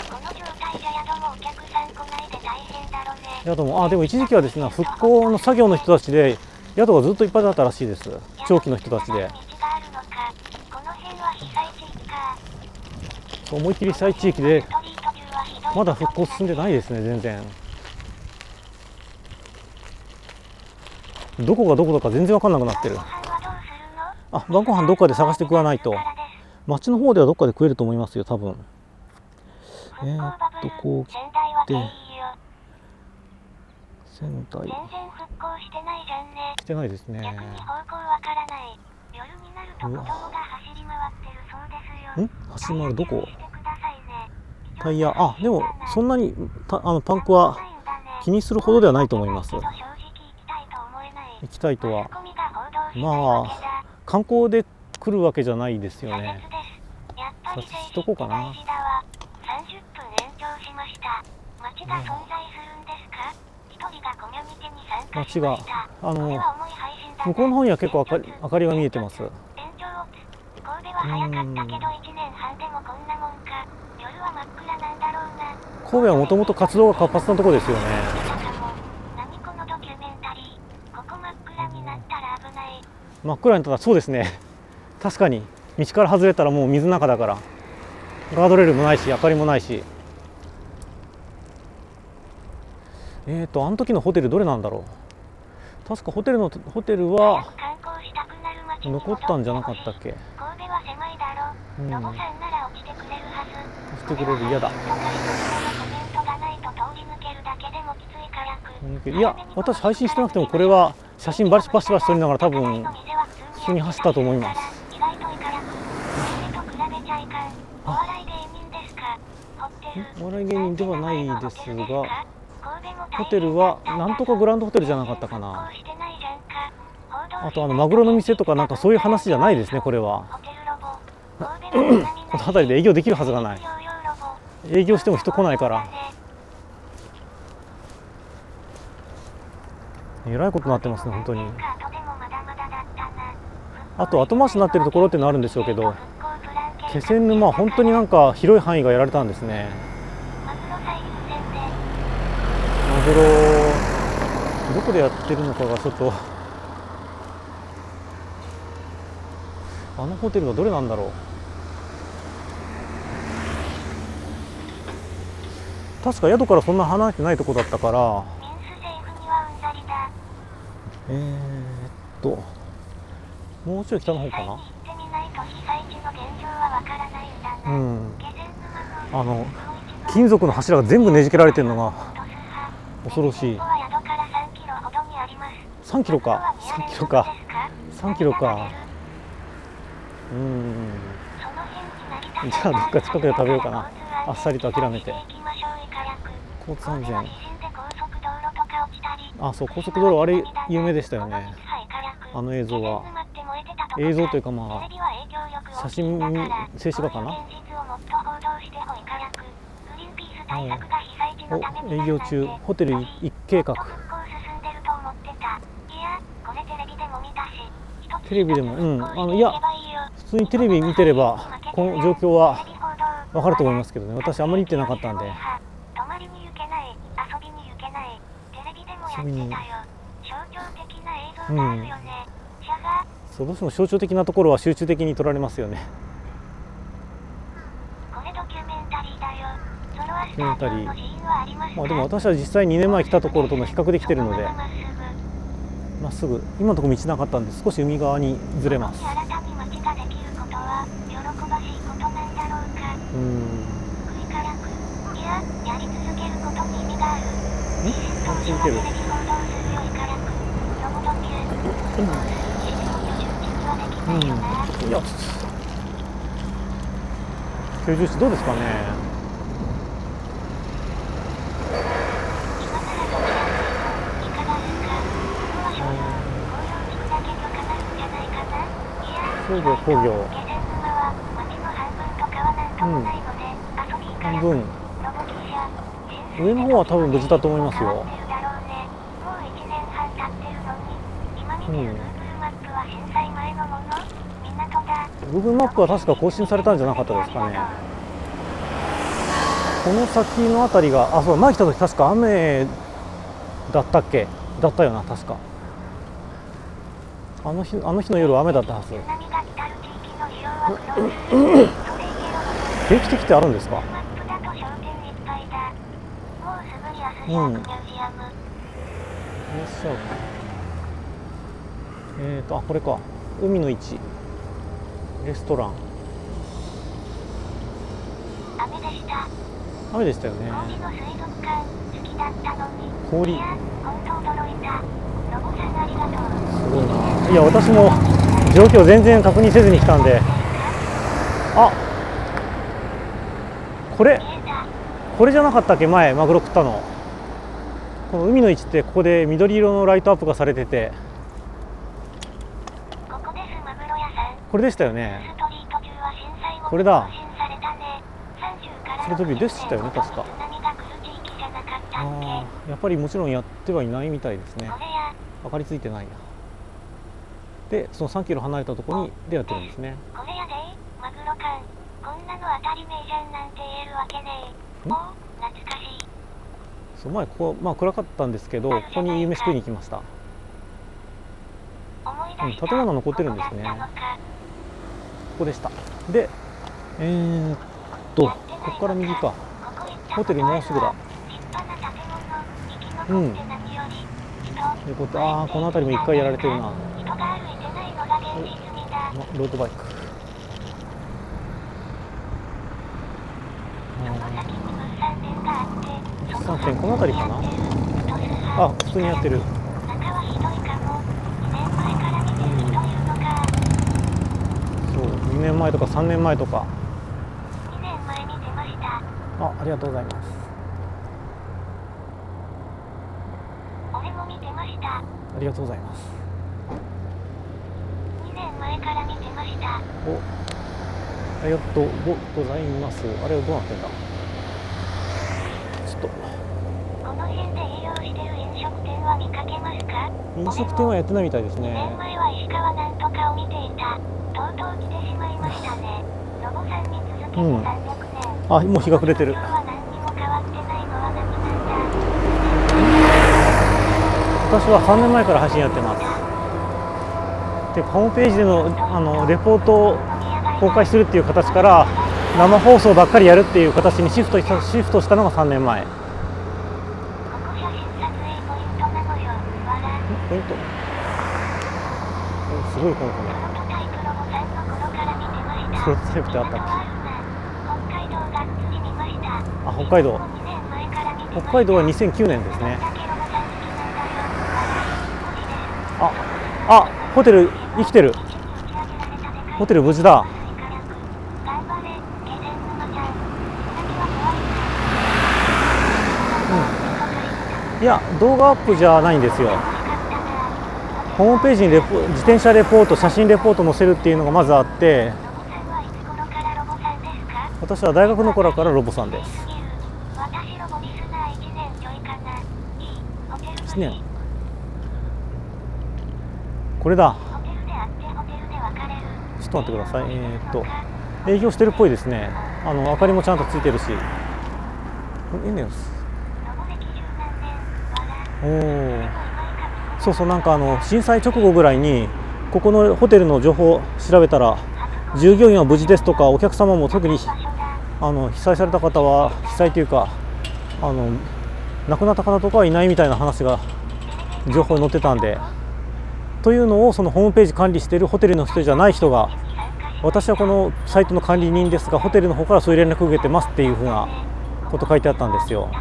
宿も、でも一時期はですね、復興の作業の人たちで宿がずっといっぱいだったらしいです。長期の人たちで。思いっきり被災地域でまだ復興進んでないですね。全然どこがどこだか全然分かんなくなってる。晩ご飯どっかで探して食わないと。町の方ではどっかで食えると思いますよ多分。こう来て仙台してないですね。走り回るどこ？タイヤ、でもそんなにパンクは気にするほどではないと思います。行きたいとは、観光で来るわけじゃないですよね。察しとこうかな。街が向こうの方には結構明かりが見えてます。神戸はもともと活動が活発なところですよね。真っ暗になったら、そうですね。確かに道から外れたらもう水の中だから、ガードレールもないし明かりもないし。あの時のホテルどれなんだろう。確かホテルは残ったんじゃなかったっけ。してくれる、嫌だ。いや、私配信してなくてもこれは写真バシバシ撮りながら多分普通に走ったと思います。お笑い芸人ではないですが、ホテルはなんとかグランドホテルじゃなかったかな。あとマグロの店とかなんかそういう話じゃないですね。これはこの辺りで営業できるはずがない。営業しても人来ないからえらいことになってますね本当に。あと後回しになってるところってのあるんでしょうけど、気仙沼本当になんか広い範囲がやられたんですね。マグロどこでやってるのかがちょっと、あのホテルはどれなんだろう。確か宿からそんな離れてないとこだったから、もうちょい北の方かな。金属の柱が全部ねじけられてるのが恐ろしい。3キロか、3キロか、3キロか。じゃあどっか近くで食べようかな。あっさりと諦めて。交通安全。そう、高速道路あれ有名でしたよね。あの映像は。映像というか写真静止画かな。 お、営業中。ホテル一計画。テレビでも、いや、普通にテレビ見てればこの状況は分かると思いますけどね。私あんまり見てなかったんで。遊びに、そう、どうしても象徴的なところは集中的に撮られますよね。ドキュメンタリー。まあでも私は実際2年前来たところとの比較できてるので、まっすぐ、今のところ道なかったんで少し海側にずれます。続ける。いや、居住地どうですかね。工業、工業。半分。上の方は多分無事だと思いますよ。Google マップは確か更新されたんじゃなかったですかね。この先の辺りが、あ、そう、前来た時確か雨だったっけ、だったよな、確か。あの日の夜は雨だったはず。定期的ってあるんですか。あ、これか。海の位置。レストラン。雨でしたよね。氷。すごいな。いや、私も状況全然確認せずに来たんで。あ、これじゃなかったっけ、前マグロ食ったの。この海の位置ってここで緑色のライトアップがされてて、これでしたよね。これだ。それとビューでしたよね、確か。あ、やっぱりもちろんやってはいないみたいですね。明かりついてないや。で、その3キロ離れたところでやってるんですね。そう、前ここ、まあ暗かったんですけど、ここに夕飯食いに行きました。建物残ってるんですね。ここでした。で、ここから右か。ホテルもうすぐだ。で、この辺りも1回やられてるな。ロードバイク。物産展、この辺りかな。あ、普通にやってる。そう、2年前とか3年前とか。ありがとうございます。ありがとうございます。2年前から見てました。ありがとうございます。あれはどうなってんだ。ちょっと。この辺で営業してる飲食店は見かけますか？飲食店はやってないみたいですね。2年前は石川なんとかを見ていた。とうとう来てしまいましたね。ロボさんに続けて300年。あ、もう日が暮れてる。私は3年前から配信やってます。で、ホームページでのレポートを公開するっていう形から生放送ばっかりやるっていう形にシフトしたのが3年前。ポイント。すごいこの子ね。プロトタイプってあったっけ。あ、北海道。北海道は2009年ですね。ホテル生きてる。ホテル無事だ。いや、動画アップじゃないんですよ。ホームページに自転車レポート、写真レポート載せるっていうのがまずあって、私は大学の頃からロボさんです。 1年。これだ。ちょっと待ってください。営業してるっぽいですね。明かりもちゃんとついてるし。エネオス。そうそう、なんか震災直後ぐらいにここのホテルの情報を調べたら、従業員は無事ですとか、お客様も特に被災された方は、被災というか亡くなった方とかはいないみたいな話が情報に載ってたんで、というのをそのホームページ管理しているホテルの人じゃない人が、私はこのサイトの管理人ですが、ホテルの方からそういう連絡を受けてますっていうふうなこと書いてあったんですよ。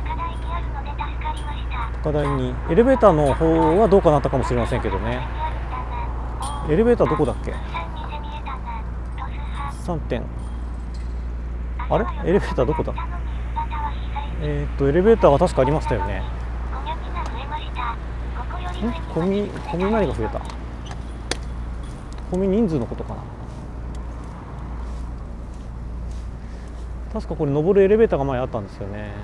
高台にエレベーターの方はどうかなったかもしれませんけどね。エレベーターどこだっけ。3点。あれエレベーターどこだ。エレベーターは確かありましたよね。混み何が増えた。混み人数のことかな。確かこれ登るエレベーターが前あったんですよね。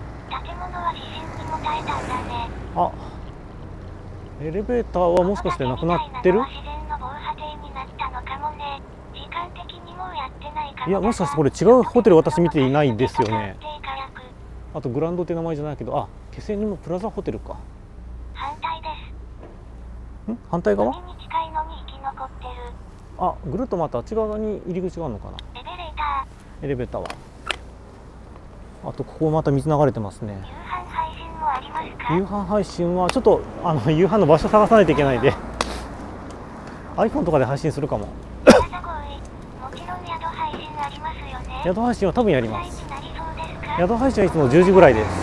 あ、エレベーターはもしかしてなくなってる？いや、もしかしてこれ違うホテル私見ていないですよね。あとグランドって名前じゃないけど、あ、気仙沼プラザホテルか。反対側？あ、ぐるっとまたあっち側に入り口があるのかな。エレベーターは。あとここまた水流れてますね。夕飯配信はちょっと夕飯の場所探さないといけないんでiPhone とかで配信するかも。宿配信は多分やります。宿配信はいつも10時ぐらいです。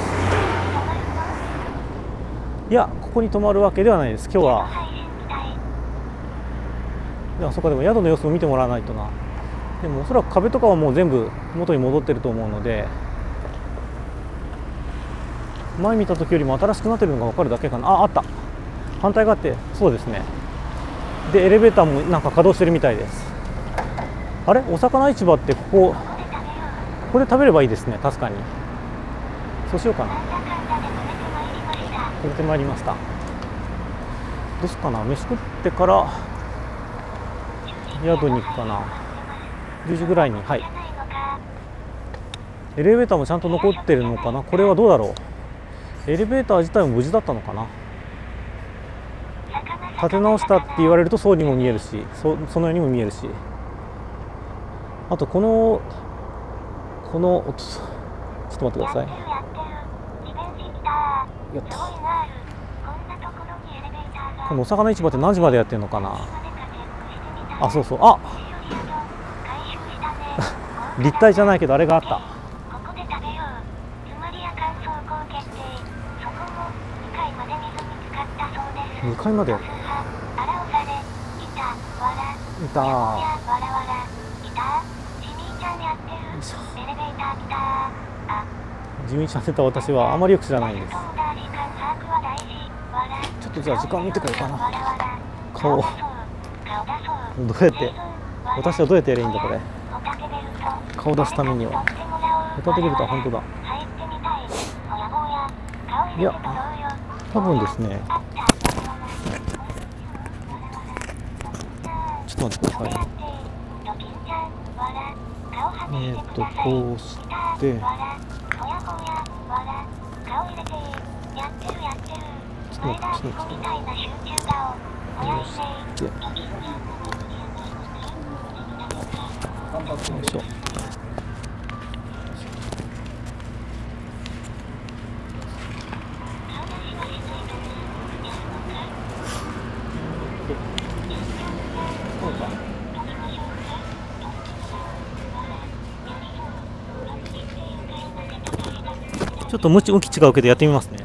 いや、ここに泊まるわけではないです。今日は。いや、そっか、でも宿の様子も見てもらわないとな。でもおそらく壁とかはもう全部元に戻ってると思うので、前見た時よりも新しくなってるのが分かるだけかな。あった。反対側ってそうですね。でエレベーターもなんか稼働してるみたいです。あれ、お魚市場ってここで食べればいいですね。確かにそうしようかな。出てまいりました。どうすっかな。飯食ってから宿に行くかな。10時ぐらいに。はい。エレベーターもちゃんと残ってるのかな。これはどうだろう。エレベーター自体も無事だったのかな。立て直したって言われるとそうにも見えるし、そのようにも見えるし、あとこのちょっと待ってください。やった。このお魚市場って何時までやってるのかな。あ、そうそう、あ立体じゃないけどあれがあった。2階までいた。地味にちゃんとた私はあまりよく知らないんです。ちょっとじゃあ時間見てからかな。顔どうやって私はどうやってやればいいんだこれ。顔出すためにはホタテベルトは本当だ。いや多分ですね、ちょっと待ってくださいね。こうしてちょっと待ってこうしてよいしょ。ちょっと向き違うけどやってみますね。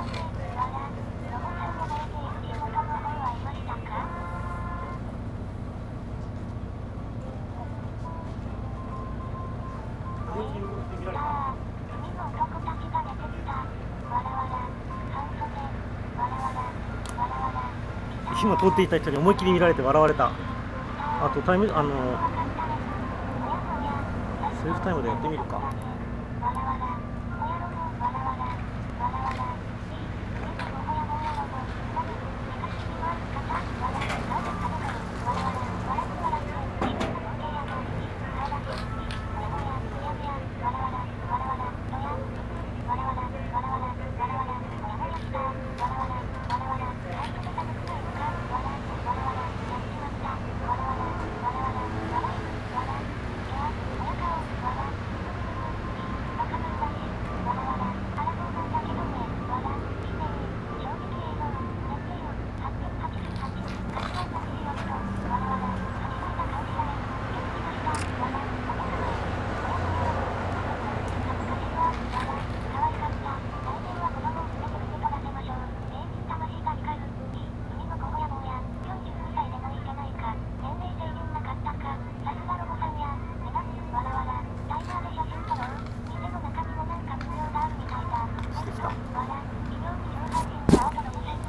今通っていた人に思いっきり見られて笑われた。あとセルフタイムでやってみるか。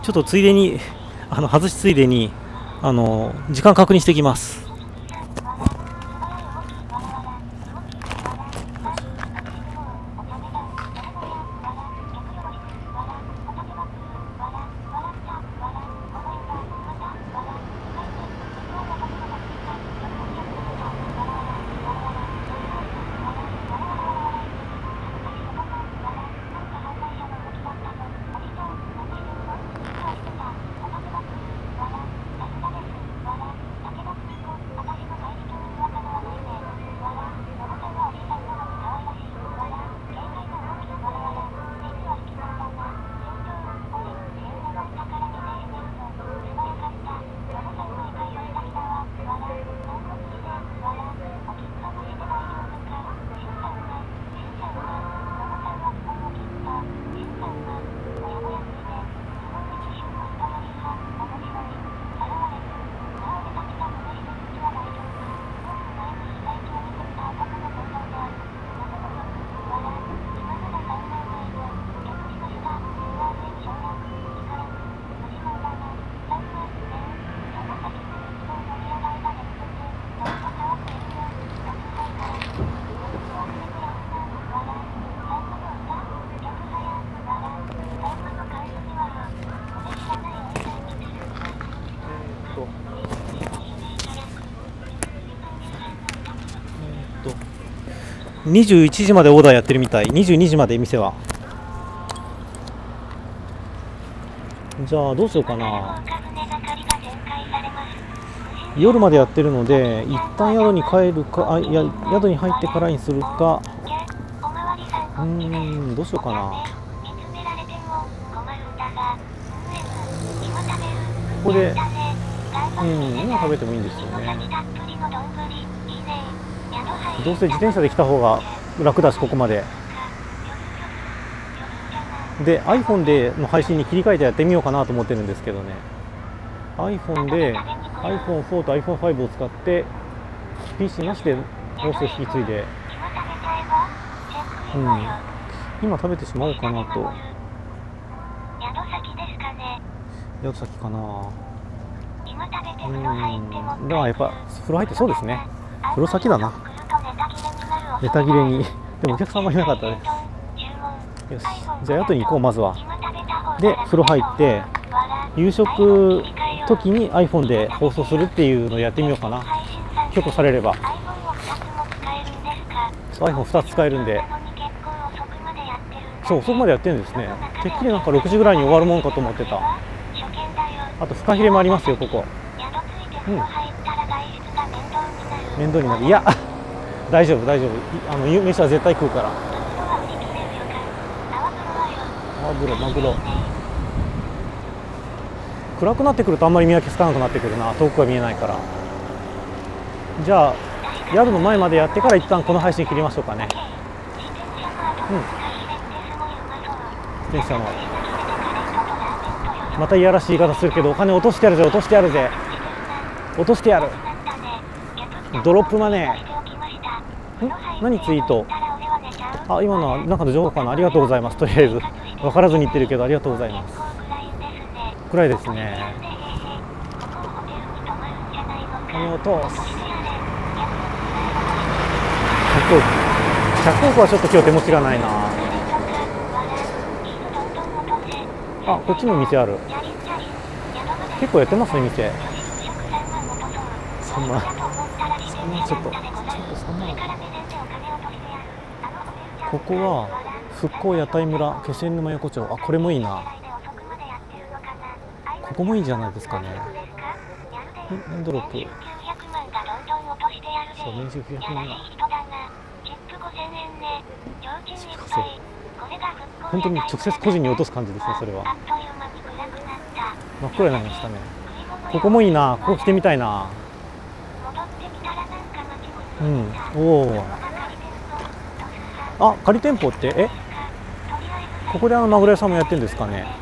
ちょっとついでに外しついでに時間確認してきます。21時までオーダーやってるみたい。22時まで店は。じゃあどうしようかな。夜までやってるので一旦宿に帰るか、いや宿に入ってからにするか。どうしようかな。ここで今食べてもいいんですよね。どうせ自転車で来た方が楽だし、ここまでで iPhone での配信に切り替えてやってみようかなと思ってるんですけどね。 iPhone で iPhone4 と iPhone5 を使って PC なしで放送引き継いで、今食べてしまおうかなと。宿先かな。でもやっぱ風呂入って、そうですね、風呂先だな。ネタ切れにでもお客さんもいなかったです。よし、じゃあ宿に行こう。まずはで風呂入って夕食時に iPhone で放送するっていうのをやってみようかな。許可されれば。iPhone2 つ使えるんで。そう、遅くまでやってるんですね。てっきりなんか6時ぐらいに終わるもんかと思ってた。あとフカヒレもありますよ、ここ。面倒になる。いや大丈夫大丈夫。飯は絶対食うから。マグロ。暗くなってくるとあんまり見分けつかなくなってくるな。遠くが見えないから。じゃあ宿の前までやってから一旦この配信切りましょうかね。自転車のまたいやらしい言い方するけど、お金落としてやるぜ、落としてやるぜ、落としてやる。ドロップマネー。何ツイート。今のは中の情報かな。ありがとうございます。とりあえず分からずに言ってるけどありがとうございます。暗いですね。金を通す。100億はちょっと今日手持ちがないな。こっちにも店ある。結構やってますね、店。3万ちょっと3万。ここは復興屋台村気仙沼横丁。これもいいな。ここもいいんじゃないですかね。エンドロップ。そう、年収900万が本当に直接個人に落とす感じですね。それは真っ暗になりましたね。ここもいいな。ここ来てみたいな。仮店舗ってここでマグロ屋さんもやってるんですかね。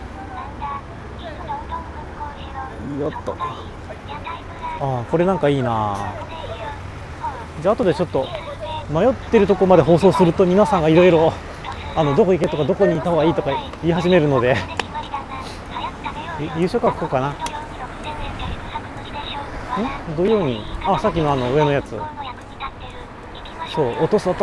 やった。これなんかいいな。じゃあ後でちょっと迷ってるとこまで放送すると皆さんがいろいろどこ行けとかどこにいた方がいいとか言い始めるので優勝かここかな。土曜に、あ、さっきの上のやつ。そう、落とす。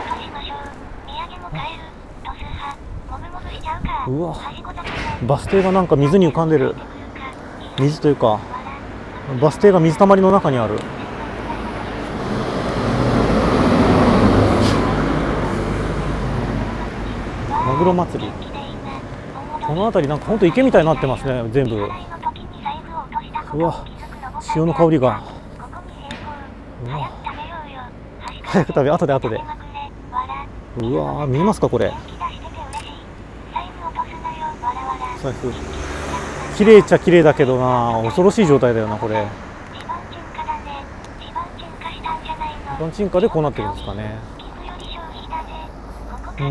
うわ、バス停がなんか水に浮かんでる。水というかバス停が水たまりの中にある。マグロ祭り、この辺りなんかほんと池みたいになってますね、全部。うわ、潮の香りが。うわ、早く食べ、後で。うわ、見えますかこれ。財布綺麗っちゃ綺麗だけどな、恐ろしい状態だよなこれ。地盤沈下でこうなってるんですかね。うん、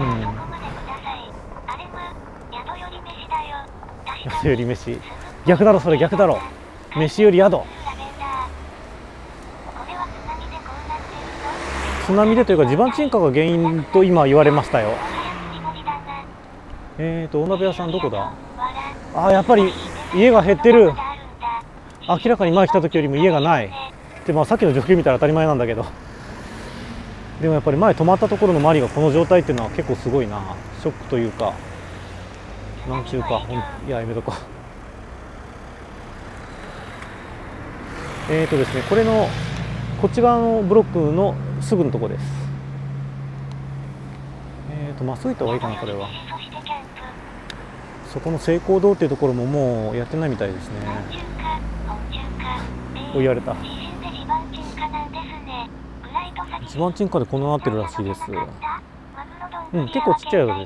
宿より飯、逆だろ、それ逆だろ。飯より宿。津波でというか地盤沈下が原因と今言われましたよ。お鍋屋さんどこだ。あ、やっぱり家が減ってる。明らかに前来た時よりも家がない。で、まあさっきの状況見たら当たり前なんだけど、でもやっぱり前泊まったところの周りがこの状態っていうのは結構すごいな。ショックというか、なんちゅうか、いややめとこう。ですね、これのこっち側のブロックのすぐのとこです。まっすぐ行った方がいいかな、これは。そこの成功堂っていうところももうやってないみたいですね。言われた。地盤沈下でこうなってるらしいです。うん、結構ちっちゃい宿です。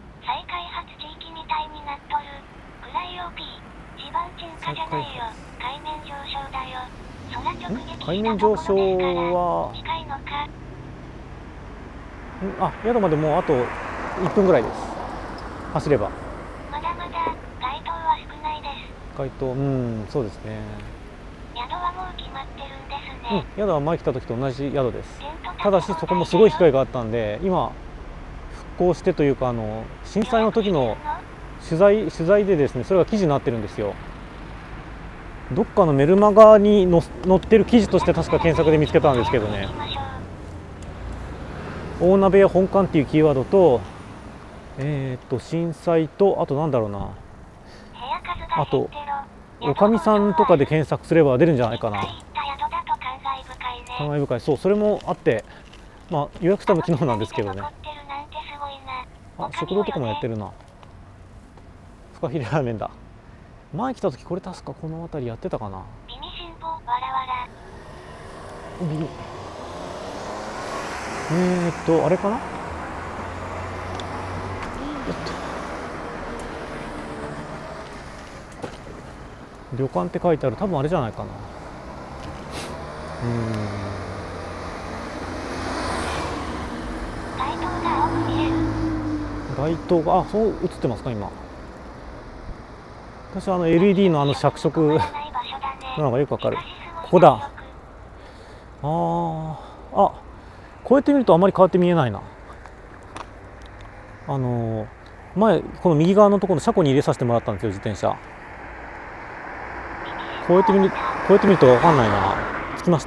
海面上昇は、あ、宿までもうあと1分ぐらいです。走れば。街灯、うん、そうですね。宿はもう決まってるんですね。宿は前来た時と同じ宿です。ただしそこもすごい被害があったんで、今復興してというか、震災の時の取材でですね、それが記事になってるんですよ。どっかのメルマガに載ってる記事として確か検索で見つけたんですけどね。大鍋や本館っていうキーワードと、震災と、あとなんだろうな、あとおかみさんとかで検索すれば出るんじゃないかな。感慨深い。そう、それもあって、まあ予約したの昨日なんですけどね。あ、食堂とかもやってるな。フカヒレラーメンだ。前来た時これ確かこの辺りやってたかな。あれかな。旅館って書いてある、多分あれじゃないかな。街灯が、あ、そう映ってますか今。私はLED の着色なのがよくわかる。ここだ。あ、こうやって見るとあまり変わって見えないな。前この右側のところの車庫に入れさせてもらったんですよ、自転車。こうやって見ると分かんないな。着きました。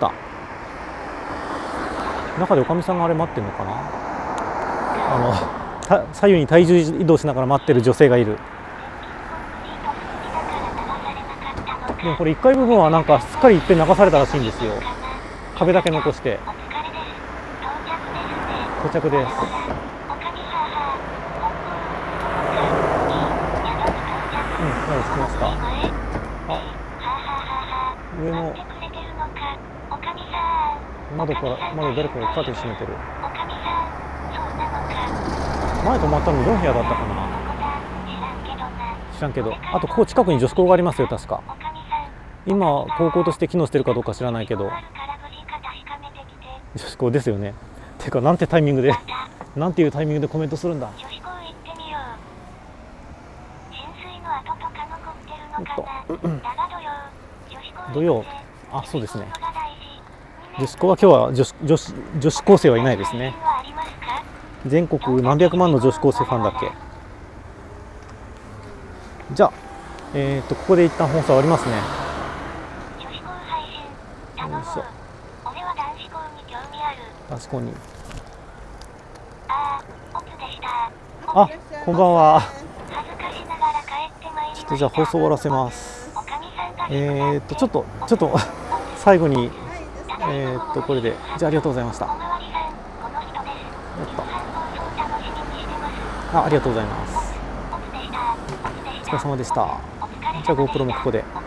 中でおかみさんがあれ待ってるのかな。左右に体重移動しながら待ってる女性がいる。でもこれ1階部分はなんかすっかりいっぺん流されたらしいんですよ。壁だけ残して。到着です。まだ着きました。上の窓誰かがカーテン閉めてる。前泊まったの4部屋だったかな。知らんけど。あとここ近くに女子校がありますよ、確か。今高校として機能してるかどうか知らないけど、女子校ですよね。てかなんていうタイミングでコメントするんだ。土曜、あ、そうですね。女子校は今日は女子高生はいないですね。全国何百万の女子高生ファンだっけ。じゃあここで一旦放送終わりますね。 女子校配信頼もう。 よいしょ。 俺は男子校に興味ある。 男子校に。 ああ、オツでした。 あ、こんばんは。 恥ずかしながら帰ってまいりました。 ちょっとじゃあ放送終わらせます。 おかみさんがちょっと最後にこれでじゃあありがとうございました。 おまわりさん、この人です。 やった。 放送楽しみにしてます。 ありがとうございます。 オツでした。オツでした。 お疲れ様でした。 お疲れ様でした。 じゃあ GoPro もここで。 お